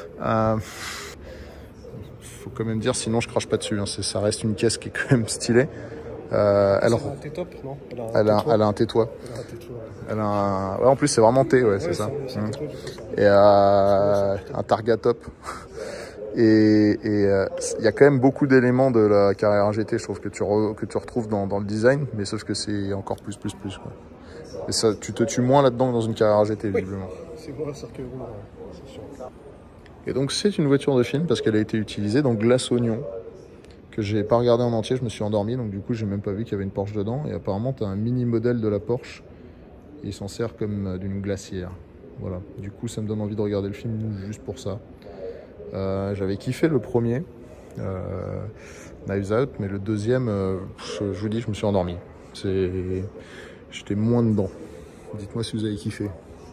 Speaker 1: Faut quand même dire, sinon je crache pas dessus. Hein. Ça reste une caisse qui est quand même stylée. Elle a un T-top, non? Elle a un T-toit. Elle a un... ouais, en plus, c'est vraiment T, ouais, c'est ça. Et un Targa top. Et il y a quand même beaucoup d'éléments de la Carrera GT, je trouve, que tu retrouves dans le design, mais sauf que c'est encore plus, quoi. Et ça, tu te tues moins là-dedans que dans une Carrera GT, visiblement.
Speaker 2: C'est moins circuit roulant, c'est sûr.
Speaker 1: Et donc, c'est une voiture de film parce qu'elle a été utilisée dans Glace Oignon, que j'ai pas regardé en entier, je me suis endormi, donc du coup, j'ai même pas vu qu'il y avait une Porsche dedans. Et apparemment, tu as un mini modèle de la Porsche, et il s'en sert comme d'une glacière. Voilà. Du coup, ça me donne envie de regarder le film juste pour ça. J'avais kiffé le premier, Knives Out, mais le deuxième, je vous dis, je me suis endormi. J'étais moins dedans. Dites-moi si vous avez kiffé.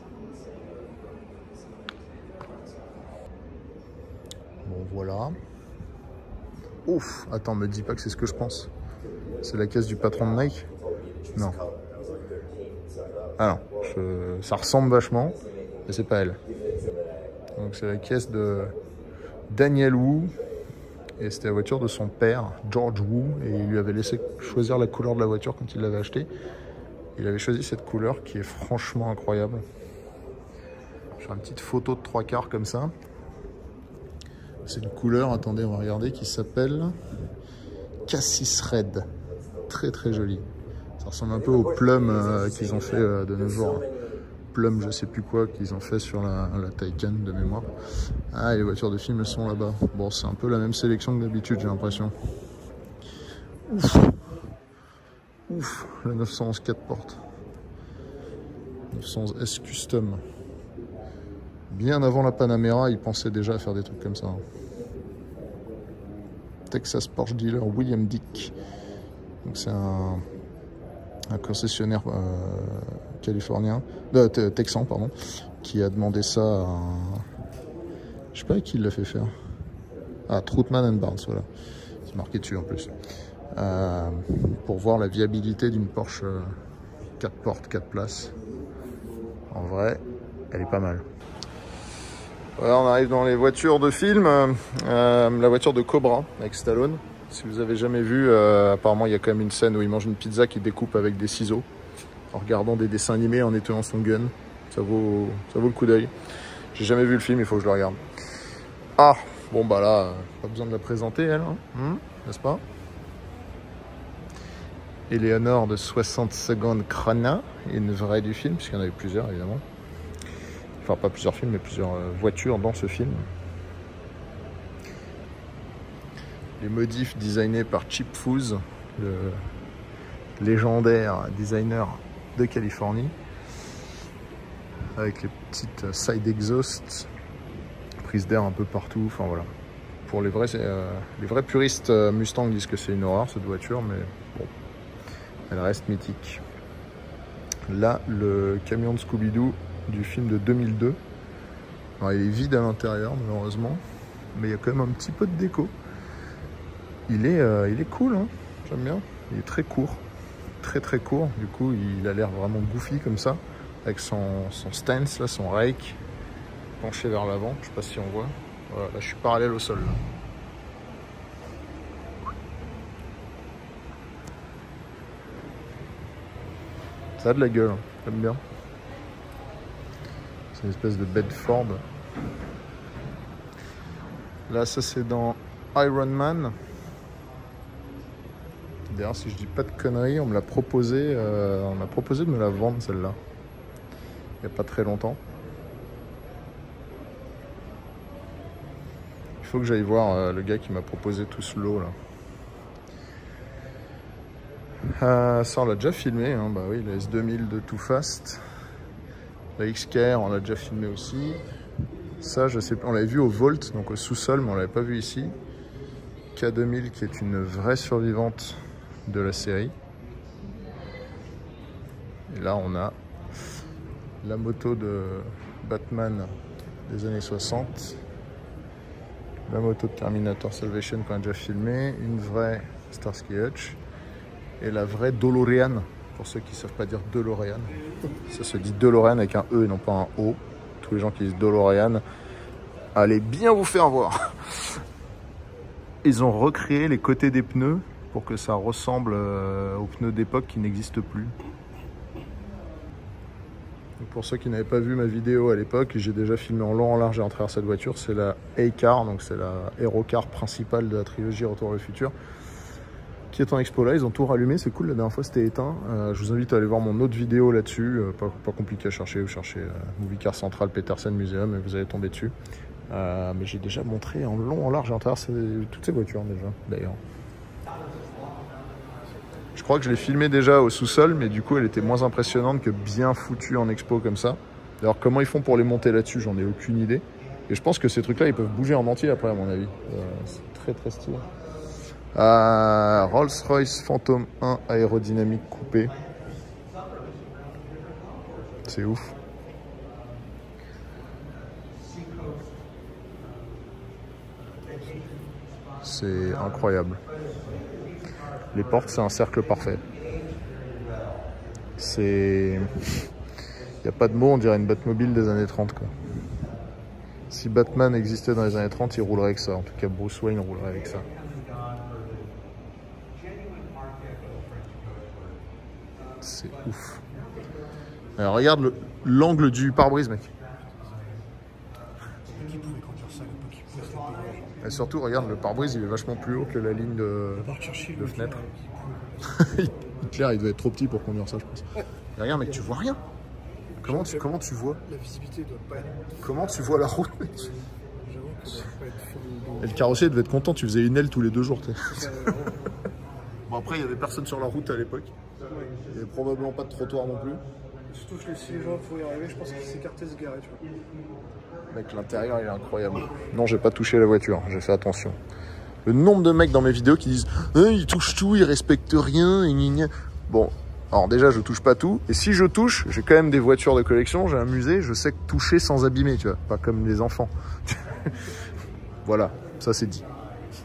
Speaker 1: Bon, voilà. Ouf, attends, me dis pas que c'est ce que je pense. C'est la caisse du patron de Nike? Non. Ah non, ça ressemble vachement, mais c'est pas elle. Donc c'est la caisse de Daniel Wu, et c'était la voiture de son père, George Wu, et il lui avait laissé choisir la couleur de la voiture quand il l'avait achetée. Il avait choisi cette couleur qui est franchement incroyable. Je fais une petite photo de 3/4 comme ça. C'est une couleur, attendez, on va regarder, qui s'appelle Cassis Red. Très très joli. Ça ressemble un peu au Plum qu'ils ont fait de nos jours. Plum, je sais plus quoi, qu'ils ont fait sur la Taycan de mémoire. Ah, et les voitures de film, elles sont là-bas. Bon, c'est un peu la même sélection que d'habitude, j'ai l'impression. Ouf. Ouf, la 911 4 portes. 911 S Custom. Bien avant la Panamera, ils pensaient déjà à faire des trucs comme ça. Texas Porsche Dealer William Dick. Donc c'est un concessionnaire californien, texan pardon, qui a demandé ça à je sais pas à qui il l'a fait faire. Ah, Troutman and Barnes, voilà. C'est marqué dessus en plus. Pour voir la viabilité d'une Porsche 4 portes, 4 places. En vrai, elle est pas mal. Voilà, on arrive dans les voitures de film. La voiture de Cobra avec Stallone. Si vous avez jamais vu, apparemment il y a quand même une scène où il mange une pizza qu'il découpe avec des ciseaux en regardant des dessins animés, en éteignant son gun. Ça vaut le coup d'œil. J'ai jamais vu le film, il faut que je le regarde. Ah, bon bah là, pas besoin de la présenter elle, hein, n'est-ce pas? Eleanor de 60 secondes Crana, une vraie du film, puisqu'il y en avait plusieurs évidemment. Enfin pas plusieurs films, mais plusieurs voitures dans ce film. Les modifs designés par Chip Foose, le légendaire designer de Californie, avec les petites side exhausts, prises d'air un peu partout, enfin voilà. Pour les vrais puristes Mustang disent que c'est une horreur cette voiture, mais bon, elle reste mythique. Là, le camion de Scooby-Doo du film de 2002. Alors, il est vide à l'intérieur malheureusement, mais il y a quand même un petit peu de déco. Il est cool, hein, j'aime bien. Il est très court, très très court. Du coup, il a l'air vraiment goofy comme ça, avec son stance, là, son rake, penché vers l'avant. Je sais pas si on voit. Voilà, là, je suis parallèle au sol. Là. Ça a de la gueule, hein. J'aime bien. C'est une espèce de Bedford. Là, ça c'est dans Iron Man. D'ailleurs, si je dis pas de conneries, on m'a proposé de me la vendre celle-là. Il n'y a pas très longtemps. Il faut que j'aille voir le gars qui m'a proposé tout ce lot là. Ça on l'a déjà filmé, hein. Bah oui, la S2000 de Too Fast. La XKR on l'a déjà filmé aussi. Ça je sais pas, on l'avait vu au Volt, donc au sous-sol, mais on l'avait pas vu ici. K2000 qui est une vraie survivante de la série. Et là on a la moto de Batman des années 60, la moto de Terminator Salvation qu'on a déjà filmé, une vraie Starsky Hutch et la vraie DeLorean, pour ceux qui ne savent pas dire DeLorean. Ça se dit DeLorean avec un E et non pas un O. Tous les gens qui disent DeLorean, allez bien vous faire voir. Ils ont recréé les côtés des pneus pour que ça ressemble aux pneus d'époque qui n'existent plus. Donc pour ceux qui n'avaient pas vu ma vidéo à l'époque, j'ai déjà filmé en long, en large et en travers cette voiture. C'est la A-Car, donc c'est la Aerocar principale de la trilogie Retour vers le futur, qui est en expo là. Ils ont tout rallumé, c'est cool. La dernière fois c'était éteint. Je vous invite à aller voir mon autre vidéo là-dessus. Pas compliqué à chercher. Vous cherchez Movie Car Central Petersen Museum et vous allez tomber dessus. Mais j'ai déjà montré en long, en large et en travers toutes ces voitures déjà, d'ailleurs. Je crois que je l'ai filmé déjà au sous-sol, mais du coup elle était moins impressionnante que bien foutue en expo comme ça. D'ailleurs comment ils font pour les monter là-dessus, j'en ai aucune idée. Et je pense que ces trucs-là ils peuvent bouger en entier après à mon avis. C'est très très stylé. Rolls-Royce Phantom 1 aérodynamique coupé. C'est ouf. C'est incroyable. Les portes, c'est un cercle parfait. Il n'y a pas de mots, on dirait une Batmobile des années 30, quoi. Si Batman existait dans les années 30, il roulerait avec ça. En tout cas, Bruce Wayne roulerait avec ça. C'est ouf. Alors, regarde l'angle du pare-brise, mec. Et surtout, regarde, le pare-brise, il est vachement plus haut que la ligne de fenêtre. Hitler, il devait être trop petit pour conduire ça, je pense. Et regarde, mec, tu vois rien. Comment tu vois?
Speaker 2: La visibilité doit pas être...
Speaker 1: Comment tu vois la route, mec?
Speaker 2: J'avoue que ça doit pas être fini.
Speaker 1: Et le carrossier devait être content, tu faisais une aile tous les 2 jours. Bon, après, il n'y avait personne sur la route à l'époque. Il n'y avait probablement pas de trottoir non plus.
Speaker 2: Surtout que si les gens faut y arriver, je pense qu'ils s'écartaient se garer, tu vois.
Speaker 1: Mec, l'intérieur, il est incroyable. Non, j'ai pas touché la voiture, j'ai fait attention. Le nombre de mecs dans mes vidéos qui disent ils touchent tout, ils respectent rien, et gna gna. Bon, alors déjà, je touche pas tout. Et si je touche, j'ai quand même des voitures de collection, j'ai un musée, je sais que toucher sans abîmer, tu vois. Pas comme les enfants. Voilà, ça c'est dit.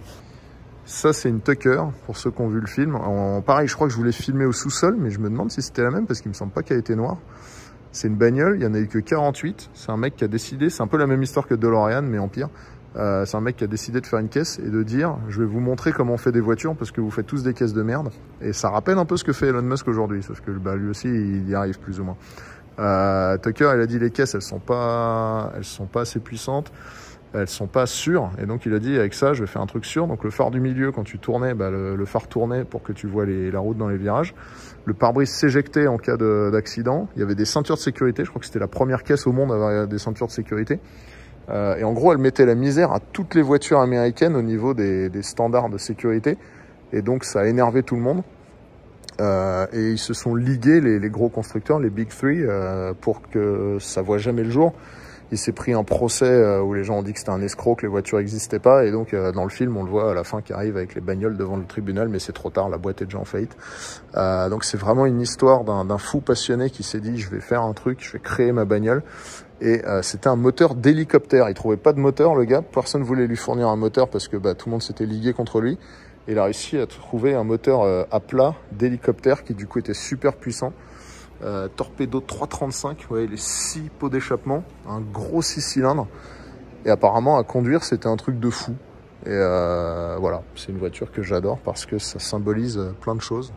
Speaker 1: Ça, c'est une Tucker, pour ceux qui ont vu le film. Pareil, je crois que je voulais filmer au sous-sol, mais je me demande si c'était la même, parce qu'il me semble pas qu'elle était noire. C'est une bagnole, il n'y en a eu que 48. C'est un mec qui a décidé, c'est un peu la même histoire que DeLorean, mais en pire. C'est un mec qui a décidé de faire une caisse et de dire je vais vous montrer comment on fait des voitures parce que vous faites tous des caisses de merde. Et ça rappelle un peu ce que fait Elon Musk aujourd'hui, sauf que bah, lui aussi il y arrive plus ou moins. Tucker, il a dit les caisses elles sont pas assez puissantes, elles sont pas sûres, et donc il a dit avec ça je vais faire un truc sûr. Donc le phare du milieu, quand tu tournais, bah, le phare tournait pour que tu vois la route dans les virages. Le pare-brise s'éjectait en cas d'accident. Il y avait des ceintures de sécurité, je crois que c'était la première caisse au monde à avoir des ceintures de sécurité. Et en gros, elle mettait la misère à toutes les voitures américaines au niveau des standards de sécurité. Et donc, ça a énervé tout le monde. Et ils se sont ligués, les gros constructeurs, les Big Three, pour que ça voit jamais le jour. Il s'est pris un procès où les gens ont dit que c'était un escroc, que les voitures n'existaient pas. Et donc, dans le film, on le voit à la fin qui arrive avec les bagnoles devant le tribunal, mais c'est trop tard, la boîte est déjà en faillite. Donc, c'est vraiment une histoire d'un fou passionné qui s'est dit, je vais faire un truc, je vais créer ma bagnole. Et c'était un moteur d'hélicoptère. Il trouvait pas de moteur, le gars. Personne voulait lui fournir un moteur parce que bah, tout le monde s'était ligué contre lui. Et il a réussi à trouver un moteur à plat d'hélicoptère qui du coup était super puissant. Torpedo 335, ouais, les 6 pots d'échappement, un gros 6 cylindres. Et apparemment à conduire c'était un truc de fou. Et voilà, c'est une voiture que j'adore parce que ça symbolise plein de choses.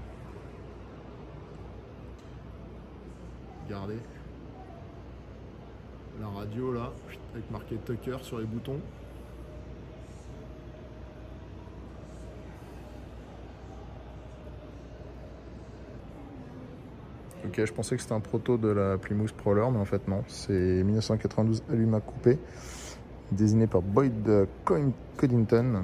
Speaker 1: Regardez. La radio là, avec marqué Tucker sur les boutons. Ok, je pensais que c'était un proto de la Plymouth Prowler, mais en fait non. C'est 1992 Aluma Coupé, désigné par Boyd Coddington,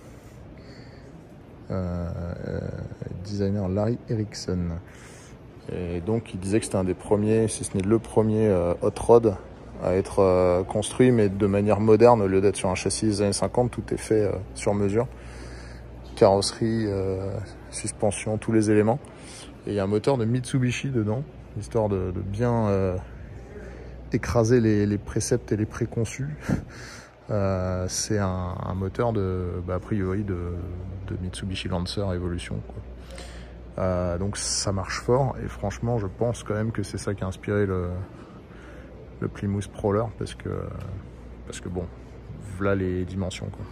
Speaker 1: designer Larry Erickson. Et donc il disait que c'était un des premiers, si ce n'est le premier hot rod à être construit, mais de manière moderne, au lieu d'être sur un châssis des années 50, tout est fait sur mesure. Carrosserie, suspension, tous les éléments. Et il y a un moteur de Mitsubishi dedans, histoire de bien écraser les préceptes et les préconçus. C'est un moteur a priori de Mitsubishi Lancer Evolution, quoi. Donc ça marche fort, et franchement je pense quand même que c'est ça qui a inspiré le Plymouth Prowler, parce que bon, voilà les dimensions, quoi.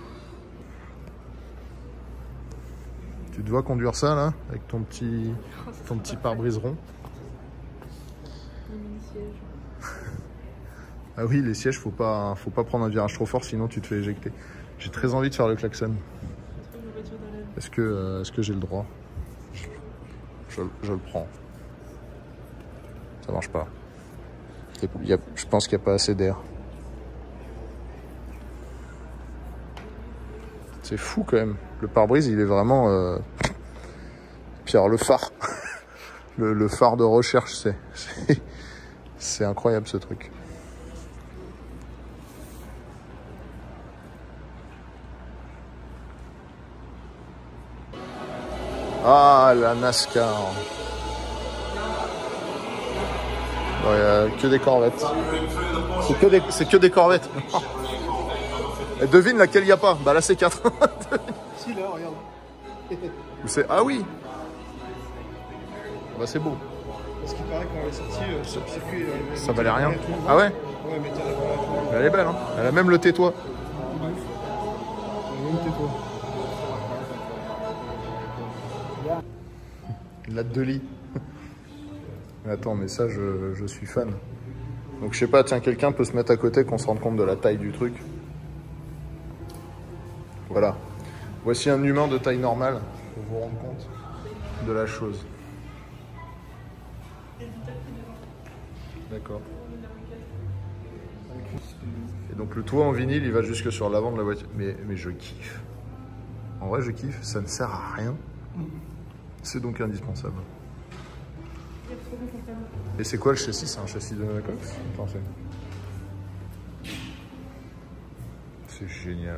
Speaker 1: Tu te vois conduire ça là, avec ton petit pare-brise rond. Ah oui, les sièges, faut pas prendre un virage trop fort, sinon tu te fais éjecter. J'ai très envie de faire le klaxon. Est-ce que j'ai le droit? Je le prends. Ça marche pas. Je pense qu'il n'y a pas assez d'air. C'est fou quand même. Le pare-brise, il est vraiment... Puis alors le phare. le phare de recherche, c'est incroyable ce truc. Ah, la NASCAR. Il n'y a que des corvettes. C'est que des corvettes. Et devine laquelle il n'y a pas. Bah là c'est 4.
Speaker 2: Si là, regarde.
Speaker 1: Ah oui. Bah c'est beau.
Speaker 2: Parce qu'il paraît qu'on est sorti sur le circuit.
Speaker 1: Ça valait rien. Ah ouais?
Speaker 2: Ouais, mais t'as la
Speaker 1: Elle est belle, hein. Elle a même le tais-toi.
Speaker 2: même tais-toi.
Speaker 1: La de lit. Attends, mais ça, je suis fan. Donc je sais pas, tiens, quelqu'un peut se mettre à côté qu'on se rende compte de la taille du truc. Voilà. Voici un humain de taille normale pour vous rendre compte de la chose. D'accord. Et donc le toit en vinyle, il va jusque sur l'avant de la voiture. Mais je kiffe. En vrai, je kiffe. Ça ne sert à rien. C'est donc indispensable. Et c'est quoi le châssis? C'est un châssis de Cox? C'est génial.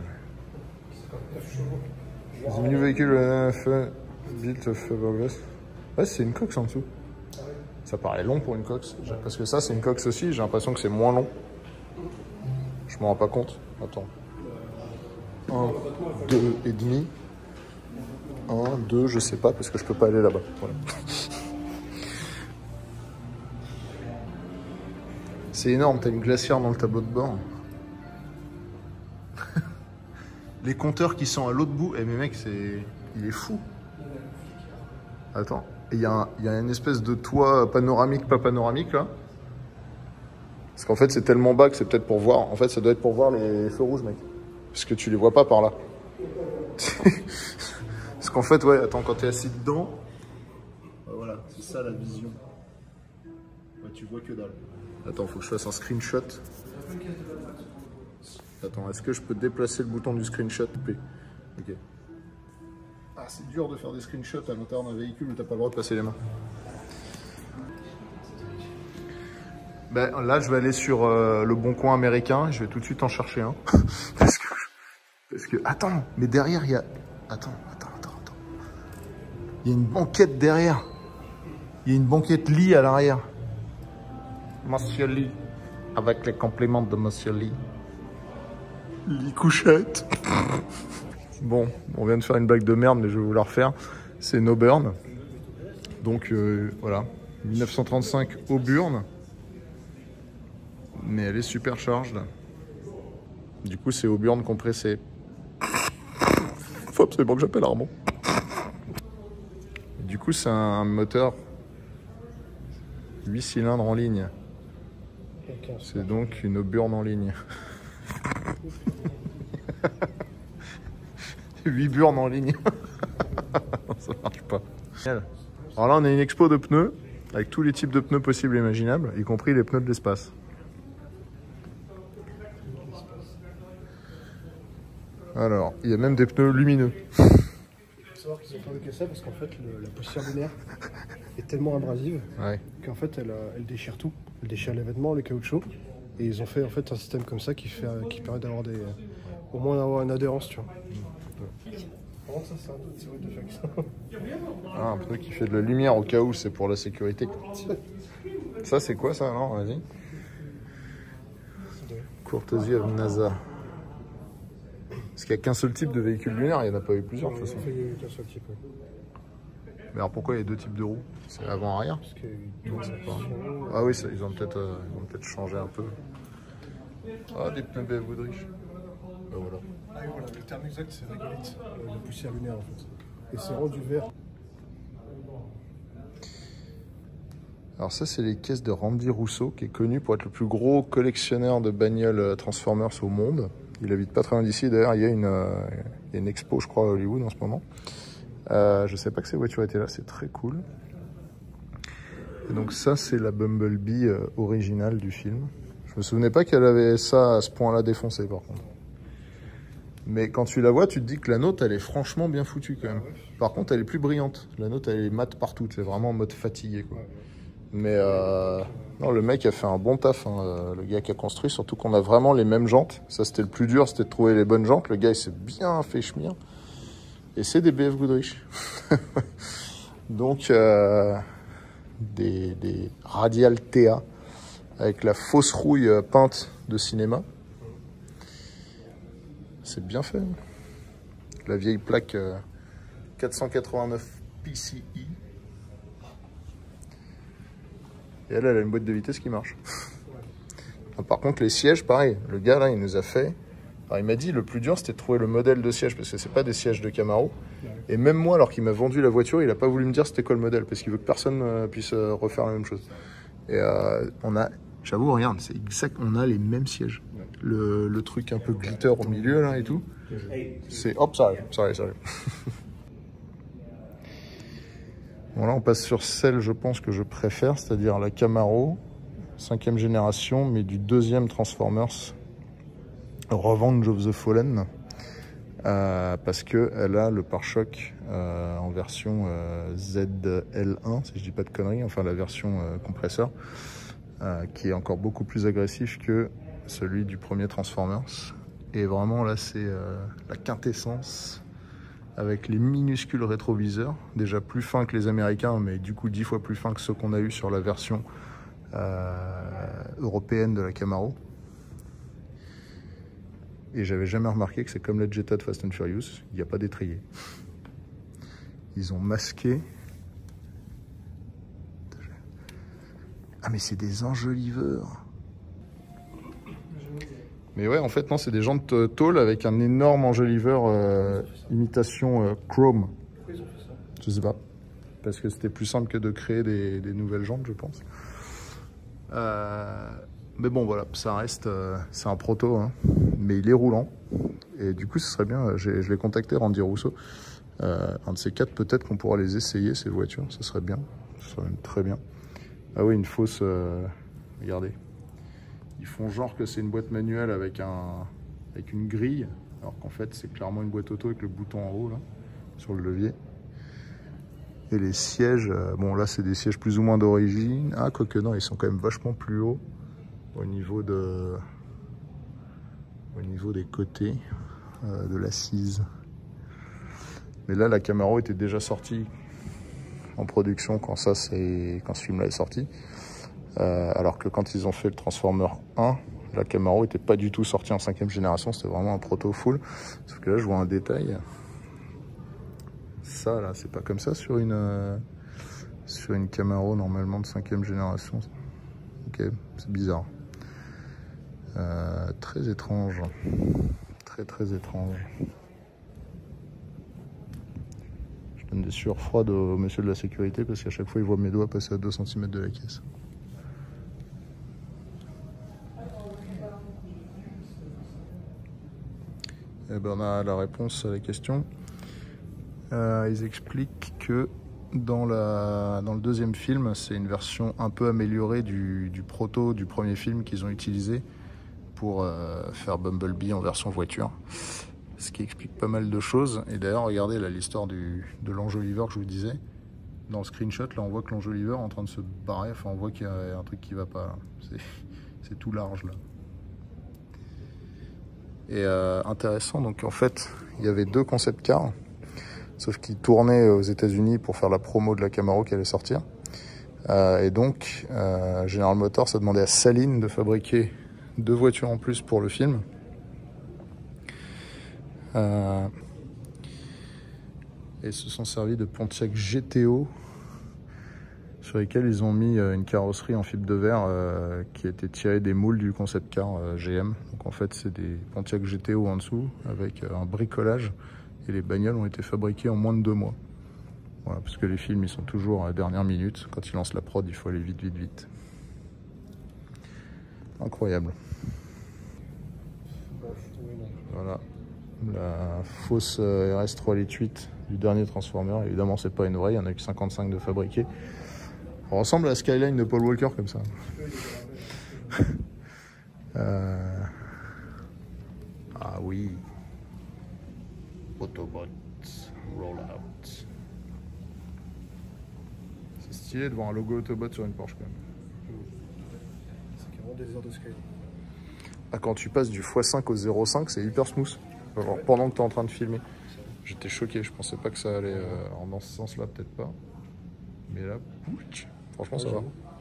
Speaker 1: C'est un nouveau véhicule built of fiberglass. Ouais, c'est une Cox en dessous. Ça paraît long pour une Cox. Parce que ça, c'est une Cox aussi. J'ai l'impression que c'est moins long. Je m'en rends pas compte. Attends. 1, 2 et demi. 1, 2, je sais pas parce que je peux pas aller là-bas. Voilà. C'est énorme, t'as une glacière dans le tableau de bord. Les compteurs qui sont à l'autre bout, eh mais mec, il est fou. Attends, il y a une espèce de toit panoramique, pas panoramique là. Parce qu'en fait c'est tellement bas que c'est peut-être pour voir. En fait ça doit être pour voir les feux rouges, mec. Parce que tu les vois pas par là. Parce qu'en fait, ouais, attends, quand t'es assis dedans, voilà, c'est ça la vision. Ouais, tu vois que dalle. Attends, faut que je fasse un screenshot. Attends, est-ce que je peux déplacer le bouton du screenshot? Ok. Ah, c'est dur de faire des screenshots à l'intérieur d'un véhicule où t'as pas le droit de passer les mains. Ben, là, je vais aller sur le Bon Coin américain. Je vais tout de suite en chercher un. parce que... Attends, mais derrière, il y a... Attends. Il y a une banquette derrière. Il y a une banquette lit à l'arrière. Monsieur Lee. Avec les compléments de Monsieur Lee. Lit couchette. Bon, on vient de faire une blague de merde, mais je vais vous la refaire. C'est une Auburn. Donc, voilà. 1935 Auburn. Mais elle est supercharged. Du coup, c'est Auburn compressé. Faut absolument que j'appelle Armand. Du coup, c'est un moteur 8 cylindres en ligne. C'est donc une Auburn en ligne. 8 burnes en ligne. Ça marche pas. Alors là, on a une expo de pneus, avec tous les types de pneus possibles et imaginables, y compris les pneus de l'espace. Alors, il y a même des pneus lumineux.
Speaker 2: Il faut savoir qu'ils ont fabriqué ça parce qu'en fait, la poussière lunaire est tellement abrasive qu'en fait, elle déchire tout. Elle déchire les vêtements, les caoutchoucs. Et ils ont fait en fait un système comme ça qui permet d'avoir au moins d'avoir une adhérence, tu vois. Par contre, ça, c'est un autre type de fax.
Speaker 1: Ah, un pneu qui fait de la lumière au cas où, c'est pour la sécurité. Ça, c'est quoi ça? Non, vas-y. Courtesy of NASA. Parce qu'il n'y a qu'un seul type de véhicule lunaire, il n'y en a pas eu plusieurs de toute façon.
Speaker 2: Il y a eu qu'un seul type, ouais.
Speaker 1: Mais alors pourquoi il y a deux types de roues? C'est avant-arrière?
Speaker 2: Parce que
Speaker 1: ah oui, ça, ils ont peut-être changé un peu. Ah, des pneus BF Goodrich. Ben voilà.
Speaker 2: Ah oui, voilà, le terme exact c'est régolite, la poussière lunaire en fait. Et c'est rendu vert.
Speaker 1: Alors ça, c'est les caisses de Randy Rousseau, qui est connu pour être le plus gros collectionneur de bagnoles Transformers au monde. Il habite pas très loin d'ici. D'ailleurs, il y a une expo, je crois, à Hollywood en ce moment. Je sais pas que ces voitures étaient là, c'est très cool. Et donc ça, c'est la Bumblebee originale du film. Je me souvenais pas qu'elle avait ça à ce point-là défoncé, par contre. Mais quand tu la vois, tu te dis que la nôtre, elle est franchement bien foutue quand même. Par contre, elle est plus brillante. La nôtre, elle est mate partout. C'est vraiment en mode fatigué, quoi. Mais non, le mec a fait un bon taf, hein, le gars qui a construit. Surtout qu'on a vraiment les mêmes jantes. Ça, c'était le plus dur, c'était de trouver les bonnes jantes. Le gars, il s'est bien fait chemir. Et c'est des BF Goodrich. Donc, des radiales TA avec la fausse rouille peinte de cinéma. C'est bien fait. La vieille plaque 489 PCI. Et elle a une boîte de vitesse qui marche. Par contre, les sièges, pareil. Le gars, là, il nous a fait... Alors, il m'a dit, le plus dur, c'était de trouver le modèle de siège, parce que c'est pas des sièges de Camaro. Et même moi, alors qu'il m'a vendu la voiture, il a pas voulu me dire c'était quoi le modèle, parce qu'il veut que personne puisse refaire la même chose. Et on a... J'avoue, regarde, c'est exact, on a les mêmes sièges. le truc un peu glitter au milieu là et tout. C'est... Hop, sorry. Bon là on passe sur celle je pense que je préfère, c'est-à-dire la Camaro 5e génération mais du 2e Transformers Revenge of the Fallen, parce qu'elle a le pare-choc en version ZL1 si je dis pas de conneries, enfin la version compresseur qui est encore beaucoup plus agressif que celui du premier Transformers. Et vraiment là c'est la quintessence avec les minuscules rétroviseurs, déjà plus fins que les américains, mais du coup 10 fois plus fins que ceux qu'on a eu sur la version européenne de la Camaro. Et j'avais jamais remarqué que c'est comme la Jetta de Fast and Furious, il n'y a pas d'étrier. Ils ont masqué... Ah mais c'est des enjoliveurs. Mais ouais, en fait, non, c'est des jantes tôle avec un énorme enjoliveur imitation chrome.
Speaker 2: Pourquoi ils ont fait ça?
Speaker 1: Je sais pas. Parce que c'était plus simple que de créer des nouvelles jantes, je pense. Mais bon, voilà, ça reste... c'est un proto, hein, mais il est roulant. Et du coup, ce serait bien... Je l'ai contacté, Randy Rousseau. Un de ces quatre, peut-être qu'on pourra les essayer, ces voitures. Ça serait bien. Ça serait même très bien. Ah oui, une fausse... regardez. Ils font genre que c'est une boîte manuelle avec une grille, alors qu'en fait c'est clairement une boîte auto avec le bouton en haut là, sur le levier. Et les sièges, bon là c'est des sièges plus ou moins d'origine. Ah quoique non, ils sont quand même vachement plus hauts au niveau des côtés de l'assise. Mais là la Camaro était déjà sortie en production quand ce film-là est sorti. Alors que quand ils ont fait le Transformer 1, la Camaro n'était pas du tout sortie en 5e génération, c'était vraiment un proto full. Sauf que là, je vois un détail. Ça, là, c'est pas comme ça sur une Camaro normalement de 5e génération. Ok, c'est bizarre. Très étrange. Très étrange. Je donne des sueurs froides au monsieur de la sécurité parce qu'à chaque fois, il voit mes doigts passer à 2 cm de la caisse. Eh ben, on a la réponse à la question. Ils expliquent que dans le deuxième film, c'est une version un peu améliorée du proto du premier film qu'ils ont utilisé pour faire Bumblebee en version voiture. Ce qui explique pas mal de choses. Et d'ailleurs, regardez là l'histoire de l'enjoliveur que je vous disais. Dans le screenshot, là, on voit que l'enjoliveur est en train de se barrer. Enfin, on voit qu'il y a un truc qui va pas. C'est tout large là. Et intéressant, donc en fait, il y avait 2 concept cars, sauf qu'ils tournaient aux États-Unis pour faire la promo de la Camaro qui allait sortir. Et donc, General Motors a demandé à Saline de fabriquer 2 voitures en plus pour le film. Et se sont servis de Pontiac GTO, sur lesquels ils ont mis une carrosserie en fibre de verre qui a été tirée des moules du concept car GM. Donc en fait c'est des Pontiac GTO en dessous avec un bricolage et les bagnoles ont été fabriquées en moins de 2 mois. Voilà, parce que les films ils sont toujours à la dernière minute. Quand ils lancent la prod il faut aller vite. Incroyable. Voilà, la fausse RS388 du dernier Transformer. Évidemment c'est pas une vraie, il y en a que 55 de fabriqués. On ressemble à la Skyline de Paul Walker comme ça. Ah oui. Autobots Rollout. C'est stylé de voir un logo Autobot sur une Porsche quand même.
Speaker 2: C'est carrément des heures de Skyline.
Speaker 1: Ah, quand tu passes du x5 au 0,5, c'est hyper smooth. Alors, pendant que tu es en train de filmer. J'étais choqué, je pensais pas que ça allait dans ce sens-là, peut-être pas. Mais là, franchement, ça va.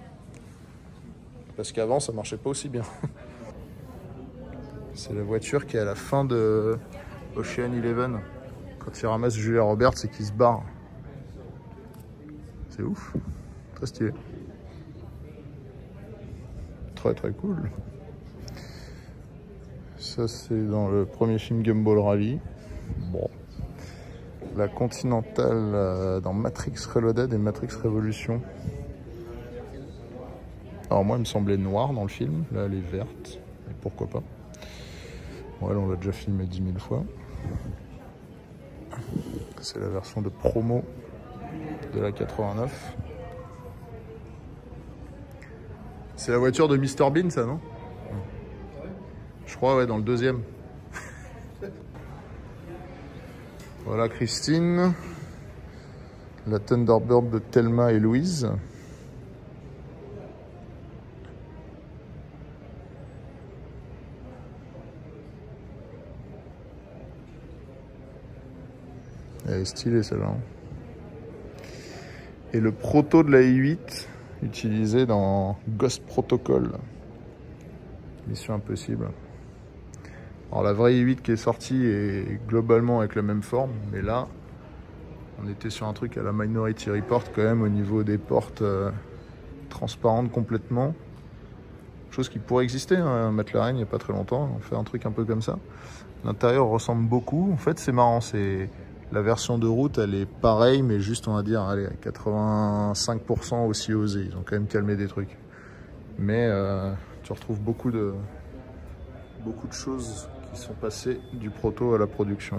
Speaker 1: Parce qu'avant, ça marchait pas aussi bien. C'est la voiture qui est à la fin de Ocean Eleven. Quand il ramasse Julia Roberts et qu'il se barre. C'est ouf. Très stylé. Très cool. Ça, c'est dans le premier film Gumball Rally. Bon. La Continental dans Matrix Reloaded et Matrix Revolution. Alors moi, elle me semblait noire dans le film. Là, elle est verte. Et pourquoi pas. Ouais, on l'a déjà filmé 10 000 fois. C'est la version de promo de la 89. C'est la voiture de Mr Bean, ça, non? Je crois, ouais, dans le deuxième. Voilà Christine. La Thunderbird de Thelma et Louise. Elle est stylée celle-là. Et le proto de la i8 utilisé dans Ghost Protocol. Mission Impossible. Alors la vraie i8 qui est sortie est globalement avec la même forme, mais là on était sur un truc à la Minority Report quand même au niveau des portes transparentes complètement. Chose qui pourrait exister, hein, à McLaren il n'y a pas très longtemps, on fait un truc un peu comme ça. L'intérieur ressemble beaucoup, en fait c'est marrant, c'est la version de route elle est pareille mais juste on va dire allez, à 85% aussi osé, ils ont quand même calmé des trucs. Mais tu retrouves beaucoup de choses qui sont passées du proto à la production.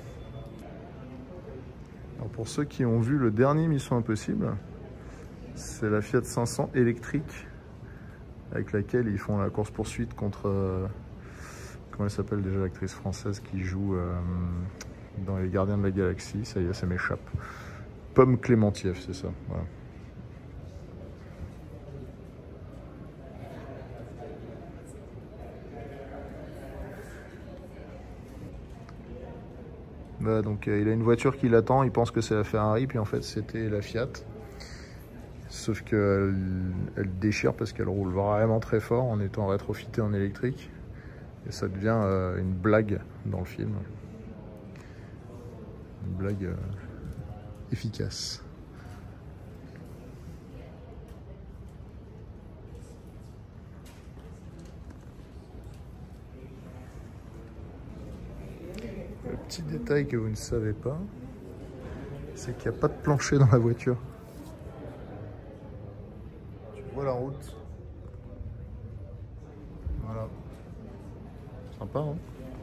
Speaker 1: Alors pour ceux qui ont vu le dernier Mission Impossible, c'est la Fiat 500 électrique avec laquelle ils font la course-poursuite contre... comment elle s'appelle déjà l'actrice française qui joue dans Les Gardiens de la Galaxie? Ça y est, ça m'échappe. Pomme Clémentieff, c'est ça. Voilà. Bah, donc il a une voiture qui l'attend, il pense que c'est la Ferrari, puis en fait c'était la Fiat. Sauf qu'elle déchire parce qu'elle roule vraiment très fort en étant rétrofitée en électrique. Et ça devient une blague dans le film. Une blague efficace. Le petit détail que vous ne savez pas, c'est qu'il n'y a pas de plancher dans la voiture. Tu vois la route. Voilà. Sympa, hein?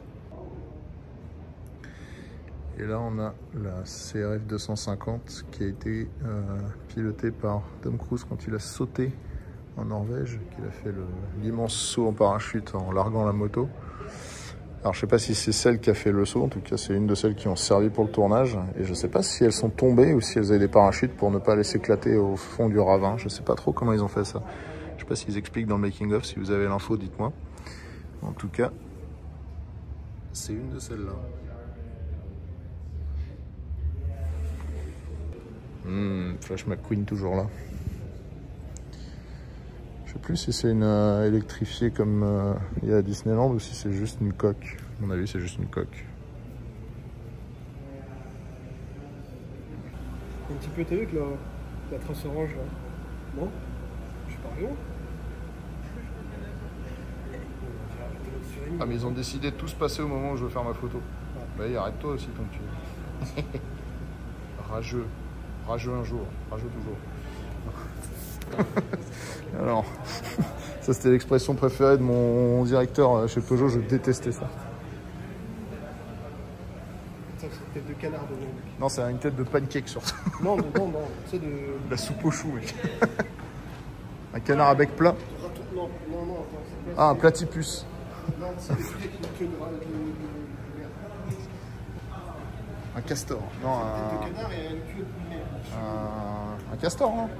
Speaker 1: Et là, on a la CRF 250 qui a été pilotée par Tom Cruise quand il a sauté en Norvège, qu'il a fait l'immense saut en parachute en larguant la moto. Alors je sais pas si c'est celle qui a fait le saut, en tout cas c'est une de celles qui ont servi pour le tournage. Et je sais pas si elles sont tombées ou si elles avaient des parachutes pour ne pas les éclater au fond du ravin. Je sais pas trop comment ils ont fait ça. Je sais pas s'ils expliquent dans le making of, si vous avez l'info dites-moi. En tout cas, c'est une de celles-là. Flash McQueen toujours là. Je sais plus si c'est une électrifiée comme il y a à Disneyland ou si c'est juste une coque. À mon avis, c'est juste une coque.
Speaker 2: Un petit peu, t'as vu que la trace orange là? Non? Je suis pas rien.
Speaker 1: Ah mais ils ont décidé de tous passer au moment où je veux faire ma photo. Bah arrête-toi aussi tant que tu veux. Rageux. Rageux un jour, rageux toujours. Alors, ça c'était l'expression préférée de mon directeur chez Peugeot, je détestais ça.
Speaker 2: Ça, c'est une tête de canard de mec.
Speaker 1: Non, c'est une tête de pancake surtout.
Speaker 2: Non, c'est de...
Speaker 1: La soupe au chou, mec. Un canard à bec plat.
Speaker 2: Non, attends.
Speaker 1: Ah, un platypus.
Speaker 2: Non, c'est des trucs qui de
Speaker 1: Un castor. Non,
Speaker 2: un tête de canard et une queue de poulet.
Speaker 1: un castor, non?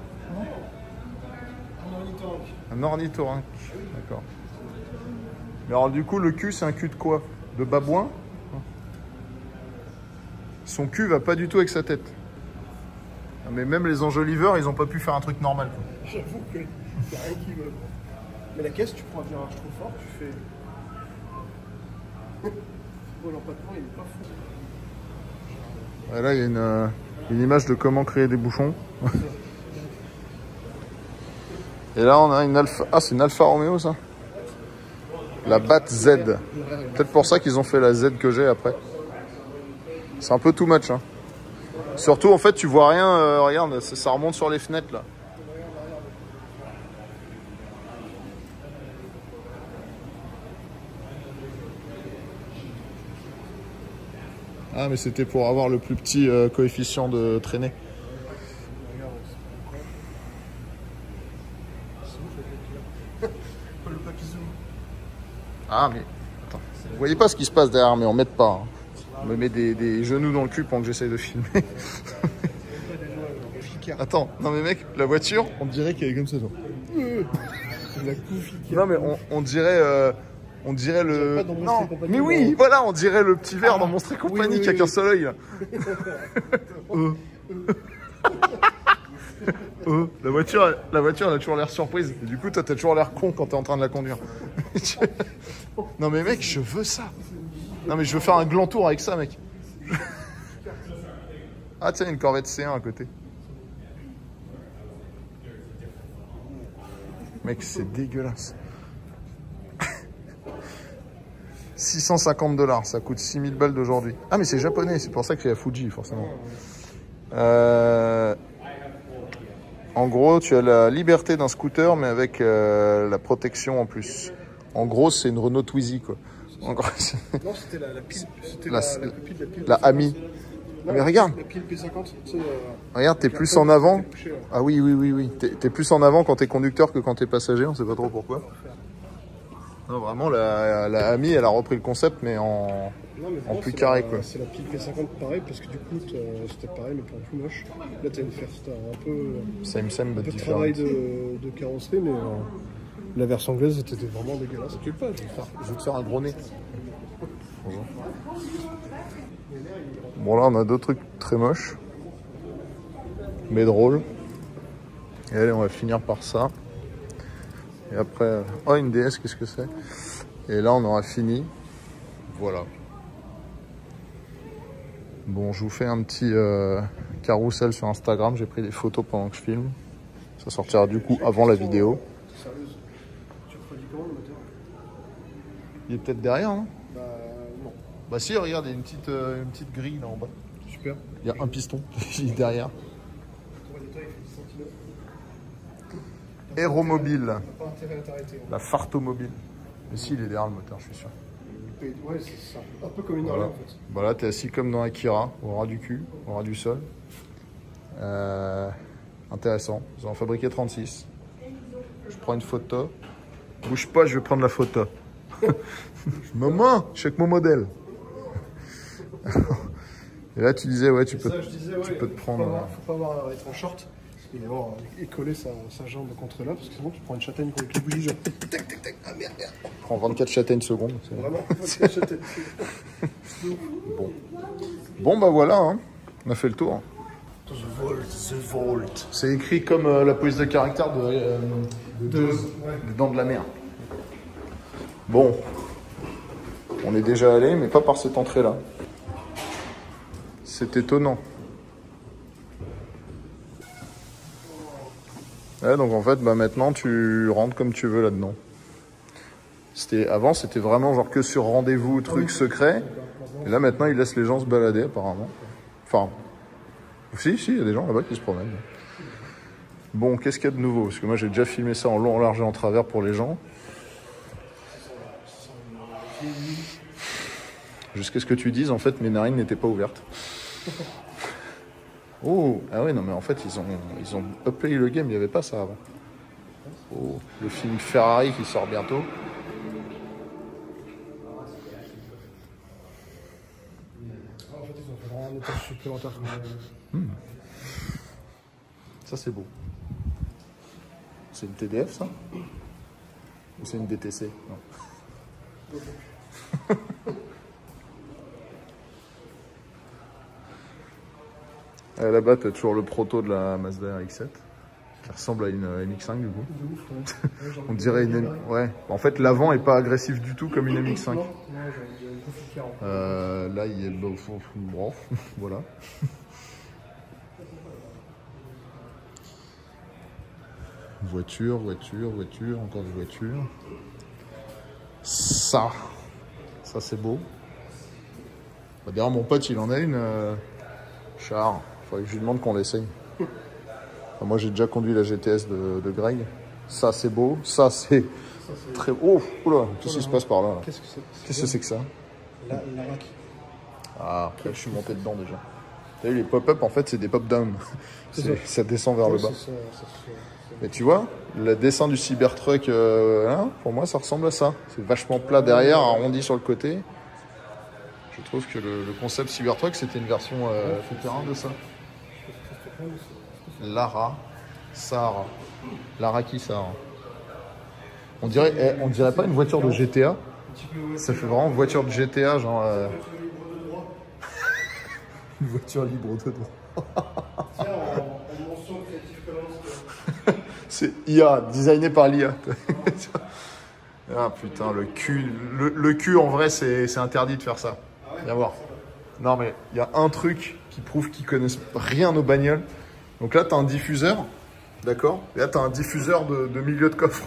Speaker 2: Un ornithorynque.
Speaker 1: Un ornithorynque, d'accord. Mais alors du coup, le cul, c'est un cul de quoi? De babouin? Son cul va pas du tout avec sa tête. Mais même les enjoliveurs, ils ont pas pu faire un truc normal, quoi.
Speaker 2: J'avoue que y a rien qui veut. Mais la caisse, tu prends un virage trop fort, tu fais... Bon, l'empattement, il est pas fou.
Speaker 1: Et là, il y a une image de comment créer des bouchons. Et là, on a une Alfa... Ah, c'est une Alfa Romeo, ça? La Bat Z. Peut-être pour ça qu'ils ont fait la Z que j'ai après. C'est un peu too much, hein. Surtout, en fait, tu vois rien. Regarde, ça remonte sur les fenêtres, là. Ah, mais c'était pour avoir le plus petit coefficient de traînée.
Speaker 2: Regarde, c'est le papy zoom.
Speaker 1: Ah, mais attends. Vous voyez pas ce qui se passe derrière, mais on m'aide pas. Hein. On me met des genoux dans le cul pendant que j'essaye de filmer. Attends, non mais mec, la voiture, on dirait qu'elle est comme ça. Genre.
Speaker 2: La couffie.
Speaker 1: Non mais on dirait le...
Speaker 2: Pas dans Monstres
Speaker 1: Non,
Speaker 2: et Compagnie,
Speaker 1: mais oui,
Speaker 2: non.
Speaker 1: voilà, on dirait le petit verre dans Monstres et Compagnie
Speaker 2: oui,
Speaker 1: qui a
Speaker 2: oui,
Speaker 1: qu'un
Speaker 2: oui.
Speaker 1: seul œil. Là. La voiture, elle a toujours l'air surprise. Et du coup, toi, t'as toujours l'air con quand t'es en train de la conduire. Non mais mec, je veux ça. Non mais je veux faire un grand tour avec ça, mec. Ah tiens, une Corvette C1 à côté. Mec, c'est dégueulasse. 650 $, ça coûte 6000 balles d'aujourd'hui. Ah mais c'est japonais, c'est pour ça qu'il y a Fuji, forcément. En gros, tu as la liberté d'un scooter, mais avec la protection en plus. En gros, c'est une Renault Twizy, quoi. En gros,
Speaker 2: Non, c'était la pile. C'était
Speaker 1: La-
Speaker 2: la pupille de la pile.
Speaker 1: la Ami.
Speaker 2: Non,
Speaker 1: Mais regarde.
Speaker 2: La pile P50, tu sais.
Speaker 1: Regarde, t'es
Speaker 2: avec
Speaker 1: plus
Speaker 2: la
Speaker 1: en
Speaker 2: pompe,
Speaker 1: avant.
Speaker 2: c'était couché, ouais.
Speaker 1: Ah oui, oui, oui, oui. T'es plus en avant quand t'es conducteur que quand t'es passager, on sait pas trop pourquoi. Non, vraiment, la Ami, elle a repris le concept, mais en
Speaker 2: Non, mais vraiment,
Speaker 1: plus
Speaker 2: c'est
Speaker 1: carré,
Speaker 2: la-
Speaker 1: quoi.
Speaker 2: C'est la pile P50 pareil, parce que du coup, c'était pareil, mais pour plus moche. Là, t'as une Fiesta un peu
Speaker 1: same, but
Speaker 2: de
Speaker 1: différent.
Speaker 2: travail de carrosserie, mais la version anglaise était vraiment dégueulasse.
Speaker 1: Je vais te faire un gros nez. Bonjour. Bon, là, on a deux trucs très moches, mais drôles. Et allez, on va finir par ça. Et après, oh, une DS, qu'est-ce que c'est? Et là, on aura fini. Voilà. Bon, je vous fais un petit carrousel sur Instagram. J'ai pris des photos pendant que je filme. Ça sortira du coup avant la vidéo.
Speaker 2: Sérieuse. Tu refroidis comment le moteur?
Speaker 1: Il est peut-être derrière, non?
Speaker 2: Bah, non.
Speaker 1: Bah si, regarde, il y a une petite grille là en bas.
Speaker 2: Super.
Speaker 1: Il y a un piston, il est derrière.
Speaker 2: Ton radiateur, il fait 10 cm.
Speaker 1: Aéromobile,
Speaker 2: T'as pas intérêt à t'arrêter. Hein.
Speaker 1: la fartomobile. Mais si, il est derrière le moteur, je suis sûr.
Speaker 2: Ouais, c'est ça. Un peu comme une
Speaker 1: Voilà.
Speaker 2: Harley, en fait.
Speaker 1: Bah là, t'es assis comme dans Akira, au ras du cul, au ras du sol. Intéressant. Ils en ont fabriqué 36. Je prends une photo. Bouge pas, je vais prendre la photo. Maman, check mon modèle. Et là, tu disais, ouais, tu peux,
Speaker 2: Ça, je disais, ouais,
Speaker 1: tu peux te prendre.
Speaker 2: Faut pas avoir à être en short. Et avoir coller sa jambe contre là, parce que sinon tu prends une châtaigne avec les bougies, genre. Tac, tac, tac. Ah merde, merde.
Speaker 1: Prends 24 châtaignes secondes. c'est-
Speaker 2: Vraiment, faut une châtaigne.
Speaker 1: Bon, bah voilà, hein. On a fait le tour. The Vault. C'est écrit comme la police de caractère des Dents de la Mer. Bon, on est déjà allé, mais pas par cette entrée-là. C'est étonnant. Ouais, donc en fait, bah maintenant tu rentres comme tu veux là-dedans. Avant, c'était vraiment genre que sur rendez-vous, truc secret. Et là, maintenant, ils laissent les gens se balader, apparemment. Enfin, si, il y a des gens là-bas qui se promènent. Bon, qu'est-ce qu'il y a de nouveau? Parce que moi, j'ai déjà filmé ça en long, en large et en travers pour les gens. Jusqu'à ce que tu dises, en fait, mes narines n'étaient pas ouvertes. Oh, ah ouais, non, mais en fait, ils ont uplayé le game, il n'y avait pas ça avant. Oh, le film Ferrari qui sort bientôt.
Speaker 2: En fait, ils ont fait vraiment un étage supplémentaire.
Speaker 1: Ça, c'est beau. C'est une TDF, ça? Ou c'est une DTC? Non. Là-bas, tu as toujours le proto de la Mazda RX-7 qui ressemble à une MX-5 du coup.
Speaker 2: De ouf, ouais.
Speaker 1: On dirait une... Ouais. En fait, l'avant est pas agressif du tout comme une MX-5.
Speaker 2: Non, j'ai une config 40.
Speaker 1: Là, il est... Bon, voilà. Voiture, encore des voitures. Ça c'est beau. Bah, d'ailleurs, mon pote, il en a une. Char. Faudrait que je lui demande qu'on l'essaye. Enfin, moi, j'ai déjà conduit la GTS de Greg. Ça, c'est beau. Ça, c'est très... Oh, oula, qu'est-ce qui se passe par là?
Speaker 2: Qu'est-ce que c'est?
Speaker 1: Qu'est-ce que c'est que ça?
Speaker 2: La rack.
Speaker 1: Ah, là, je suis monté dedans déjà. T'as vu, les pop-up, en fait, c'est des pop-down. Ça descend vers le bas. Mais tu vois, la descente du Cybertruck, hein, pour moi, ça ressemble à ça. C'est vachement plat derrière, arrondi sur le côté. Je trouve que le concept Cybertruck, c'était une version fétérin de ça. Lara Sahara. Lara qui Sahara. On dirait pas une voiture de GTA. Ça fait vraiment voiture de GTA, genre... une voiture libre de droit. C'est IA, designé par l'IA. Ah putain, le cul en vrai, c'est interdit de faire ça. Viens voir. Non mais il y a un truc qui prouve qu'ils connaissent rien aux bagnoles. Donc là, tu as un diffuseur, d'accord? Et là, tu as un diffuseur de milieu de coffre.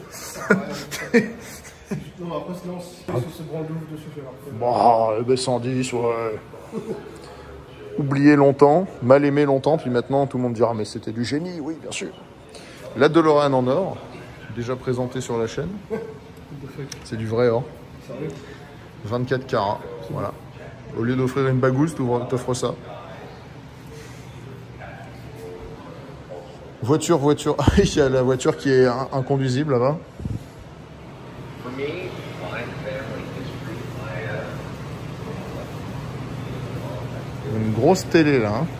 Speaker 2: Non, après, sinon, c'est branle de ouf dessus.
Speaker 1: Bon, le B110, ouais. Oublié longtemps, mal aimé longtemps, puis maintenant, tout le monde dira, mais c'était du génie, oui, bien sûr. La DeLorean en or, déjà présentée sur la chaîne. C'est du vrai or. 24 carats, voilà. Au lieu d'offrir une bagousse, t'offres ça. Voiture. Il y a la voiture qui est inconduisible là-bas. Une grosse télé là. Hein.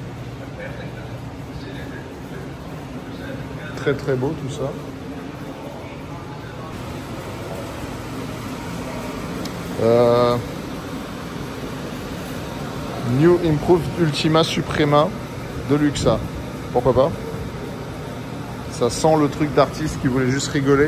Speaker 1: Très très beau tout ça. New Improved Ultima Suprema de Luxa. Pourquoi pas? Ça sent le truc d'artiste qui voulait juste rigoler.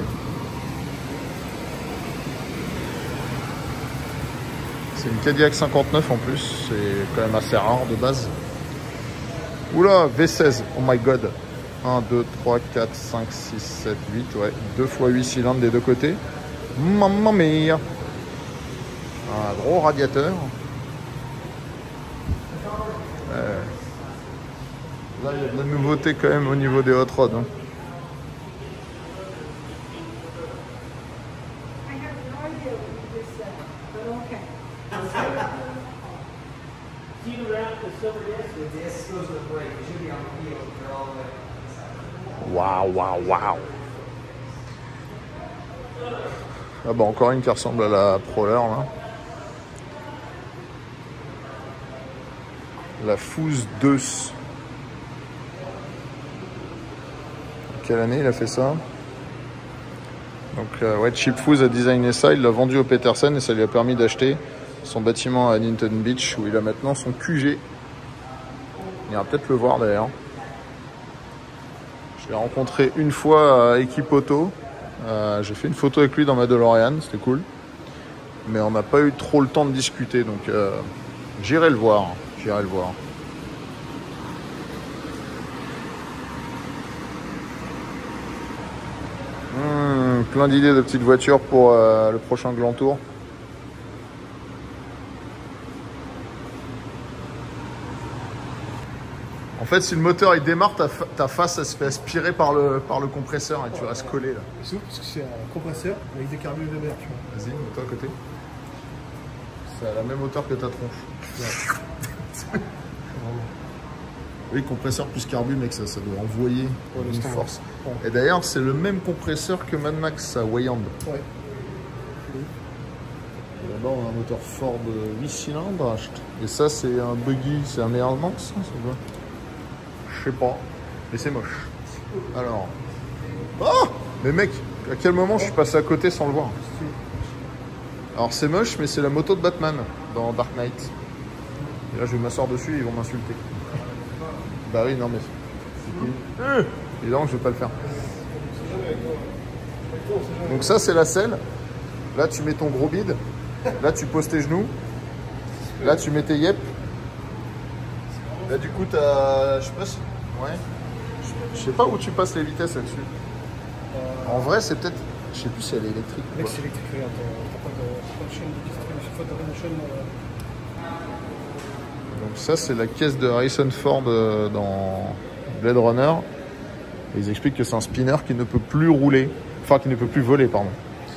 Speaker 1: C'est une Cadillac 59 en plus. C'est quand même assez rare de base. Oula, V16. Oh my god. 1, 2, 3, 4, 5, 6, 7, 8. Ouais, 2 x 8 cylindres des deux côtés. Mamma mia. Un gros radiateur. Là, il y a de la nouveauté quand même au niveau des hot rods. Hein. Waouh. Ah bah encore une qui ressemble à la Prowler là. La Fouz 2. Quelle année il a fait ça? Donc ouais, Chip Fouz a designé ça, il l'a vendu au Petersen et ça lui a permis d'acheter son bâtiment à Newton Beach où il a maintenant son QG. Il ira peut-être le voir d'ailleurs. Je l'ai rencontré une fois à Équipe Auto. J'ai fait une photo avec lui dans ma DeLorean, c'était cool. Mais on n'a pas eu trop le temps de discuter, donc j'irai le voir. Plein d'idées de petites voitures pour le prochain Grand Tour. En fait, si le moteur il démarre, ta face elle se fait aspirer par le compresseur et tu restes collé là.
Speaker 2: C'est ouf parce que c'est un compresseur avec des carbures de verre, tu vois.
Speaker 1: Vas-y, mets-toi à côté. C'est à la même hauteur que ta tronche. Ouais. Oui, compresseur plus carbu, mec, ça doit envoyer une force. Ouais. Et d'ailleurs, c'est le même compresseur que Mad Max à Wayland. Ouais. Là-bas, on a un moteur Ford 8 cylindres. Et ça, c'est un buggy, c'est un Air Max, ça doit. Je sais pas, mais c'est moche. Alors. Oh! Mais mec, à quel moment je suis passé à côté sans le voir? Alors c'est moche, mais c'est la moto de Batman dans Dark Knight. Et là, je vais m'asseoir dessus et ils vont m'insulter. Bah oui, non, mais... Évidemment que je vais pas le faire. Donc ça, c'est la selle. Là, tu mets ton gros bide. Là, tu poses tes genoux. Là, tu mets tes yep. Là, du coup, t'as... Je sais pas si... Ouais. Je sais pas où tu passes les vitesses là-dessus. En vrai, c'est peut-être... Je sais plus si elle est électrique.
Speaker 2: Mec, c'est électrique, regarde. T'as pas de chaîne de distribution. T'as une chaîne...
Speaker 1: Donc ça, c'est la caisse de Harrison Ford dans Blade Runner. Et ils expliquent que c'est un spinner qui ne peut plus rouler. Enfin, qui ne peut plus voler, pardon.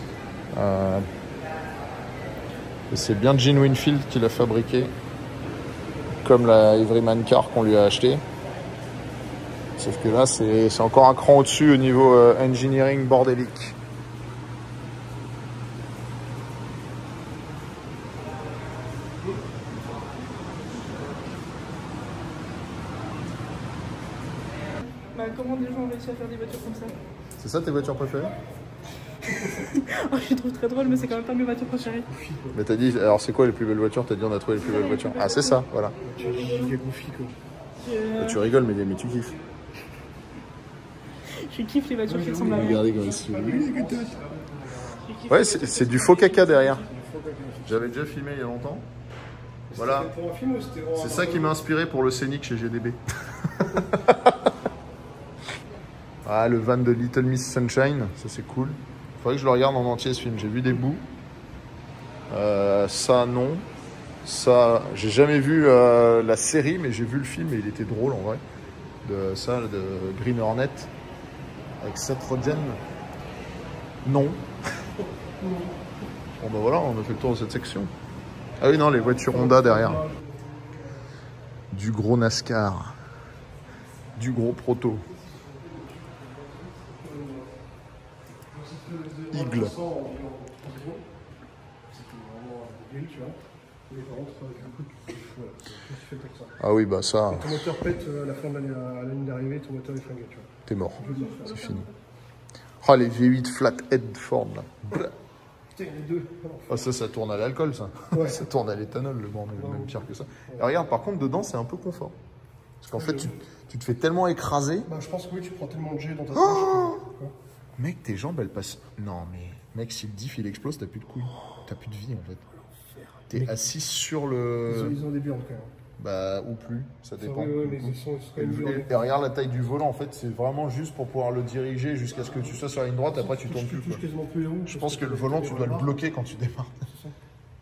Speaker 1: Et c'est bien Gene Winfield qui l'a fabriqué. comme la Everyman Car qu'on lui a acheté. Sauf que là, c'est encore un cran au-dessus au niveau engineering bordélique.
Speaker 3: Bah, comment des gens ont réussi à faire des voitures comme ça?
Speaker 1: C'est ça tes voitures préférées?
Speaker 3: Oh, je trouve très drôle, mais c'est quand même pas mes voitures préférées.
Speaker 1: Mais t'as dit, alors c'est quoi les plus belles voitures? T'as dit on a trouvé les plus belles voitures. Ah c'est ça, voilà.
Speaker 2: Tu es giga goofy quoi.
Speaker 1: Tu rigoles mais tu kiffes.
Speaker 3: Je kiffe les voitures qui ressemblent à moi.
Speaker 1: Regardez comme ils ouais, c'est du faux caca derrière. J'avais déjà filmé il y a longtemps. Voilà. C'est ça qui m'a inspiré pour le scénic chez GDB. Ah, le van de Little Miss Sunshine, ça c'est cool. Faudrait que je le regarde en entier ce film. J'ai vu des bouts. Ça non. Ça, j'ai jamais vu la série, mais j'ai vu le film et il était drôle en vrai. De ça, de Green Hornet avec Seth Rogen. Non. Bon bah voilà, on a fait le tour de cette section. Ah oui non, les voitures Honda derrière. Du gros NASCAR. Du gros proto. Eagle. Ah oui bah ça.
Speaker 2: Ton moteur pète à la fin de l'année d'arrivée, ton moteur est flingué, tu vois.
Speaker 1: T'es mort. C'est fini. Oh les V8 flathead Ford là.
Speaker 2: Putain, les deux.
Speaker 1: Ah ça tourne à l'alcool ça.
Speaker 2: Ouais.
Speaker 1: Ça tourne à l'éthanol le bord, même pire que ça. Et regarde par contre dedans c'est un peu confort. Parce qu'en fait tu te fais tellement écraser.
Speaker 2: Bah je pense que oui, tu prends tellement de jet dans ta
Speaker 1: Oh
Speaker 2: tâche.
Speaker 1: Mec tes jambes elles passent. Non mais mec si le diff il explose t'as plus de couilles. T'as plus de vie en fait. T'es assis sur le...
Speaker 2: Ils ont des burnes quand même.
Speaker 1: Bah ou plus, ça dépend.
Speaker 2: Ouais, mais ils sont quand même durs.
Speaker 1: Et regarde la taille du volant en fait c'est vraiment juste pour pouvoir le diriger jusqu'à ce que tu sois sur la ligne droite après tu tournes plus.
Speaker 2: Tu touches quasiment plus les roues.
Speaker 1: Je pense que le volant tu dois le bloquer quand tu démarres. De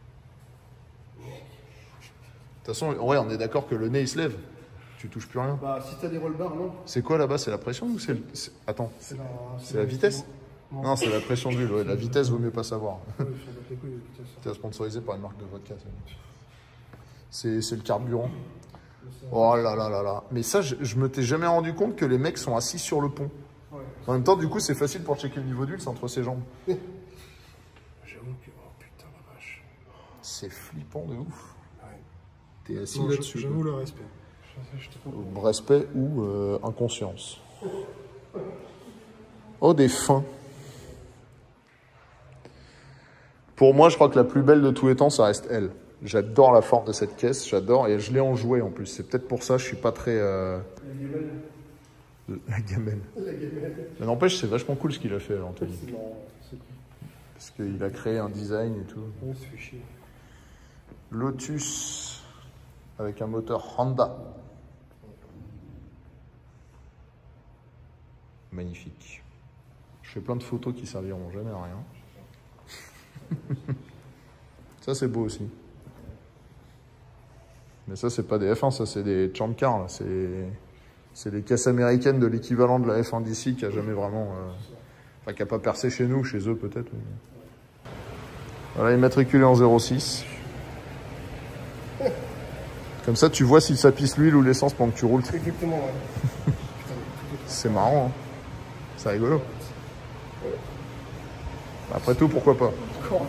Speaker 1: toute façon, ouais, on est d'accord que le nez il se lève. Tu touches plus rien.
Speaker 2: Bah, si t'as des roll bars, non.
Speaker 1: C'est quoi là-bas? C'est la pression ou c'est le... Attends, c'est la vitesse? Non, c'est la pression d'huile. Ouais. La vitesse, vaut mieux pas savoir. T'es sponsorisé par une marque de vodka. C'est le carburant. Oh là là là là. Mais ça, je m'étais jamais rendu compte que les mecs sont assis sur le pont. En même temps, du coup, c'est facile pour checker le niveau d'huile, c'est entre ses jambes.
Speaker 2: J'avoue que... Oh putain, la vache.
Speaker 1: C'est flippant de ouf.
Speaker 2: Ouais.
Speaker 1: T'es assis là-dessus.
Speaker 2: J'avoue le respect.
Speaker 1: Respect ou inconscience. Oh, des fins. Pour moi, je crois que la plus belle de tous les temps, ça reste elle. J'adore la forme de cette caisse, j'adore. Et je l'ai en jouet en plus. C'est peut-être pour ça que je suis pas très... La gamelle. Mais n'empêche, c'est vachement cool ce qu'il a fait, Anthony. Parce qu'il a créé un design et tout.
Speaker 2: Ouais, ça fait chier.
Speaker 1: Lotus avec un moteur Honda. Magnifique. Je fais plein de photos qui serviront jamais à rien. Ça c'est beau aussi. Mais ça c'est pas des F1, ça c'est des Champ Car. C'est les caisses américaines de l'équivalent de la F1 d'ici qui a jamais vraiment... Enfin qui a pas percé chez nous, chez eux peut-être. Mais... Voilà, immatriculé en 06. Comme ça tu vois si ça pisse l'huile ou l'essence pendant que tu roules.
Speaker 2: Exactement, ouais.
Speaker 1: C'est marrant, hein. C'est rigolo. Après tout, pourquoi pas.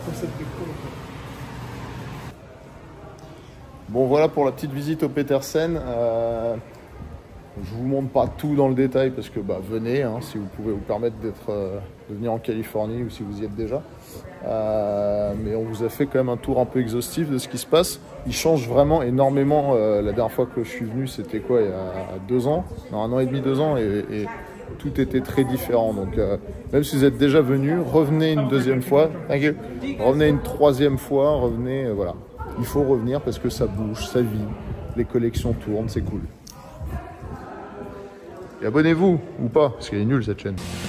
Speaker 1: Bon, voilà pour la petite visite au Petersen. Je vous montre pas tout dans le détail parce que bah, venez, hein, si vous pouvez vous permettre de venir en Californie ou si vous y êtes déjà. Mais on vous a fait quand même un tour un peu exhaustif de ce qui se passe. Il change vraiment énormément. La dernière fois que je suis venu, c'était quoi, il y a 2 ans, non, 1 an et demi, 2 ans, et tout était très différent. Donc même si vous êtes déjà venu, revenez une deuxième fois, revenez une troisième fois, revenez, voilà. Il faut revenir parce que ça bouge, ça vit, les collections tournent, c'est cool. Et abonnez-vous, ou pas, parce qu'elle est nulle cette chaîne.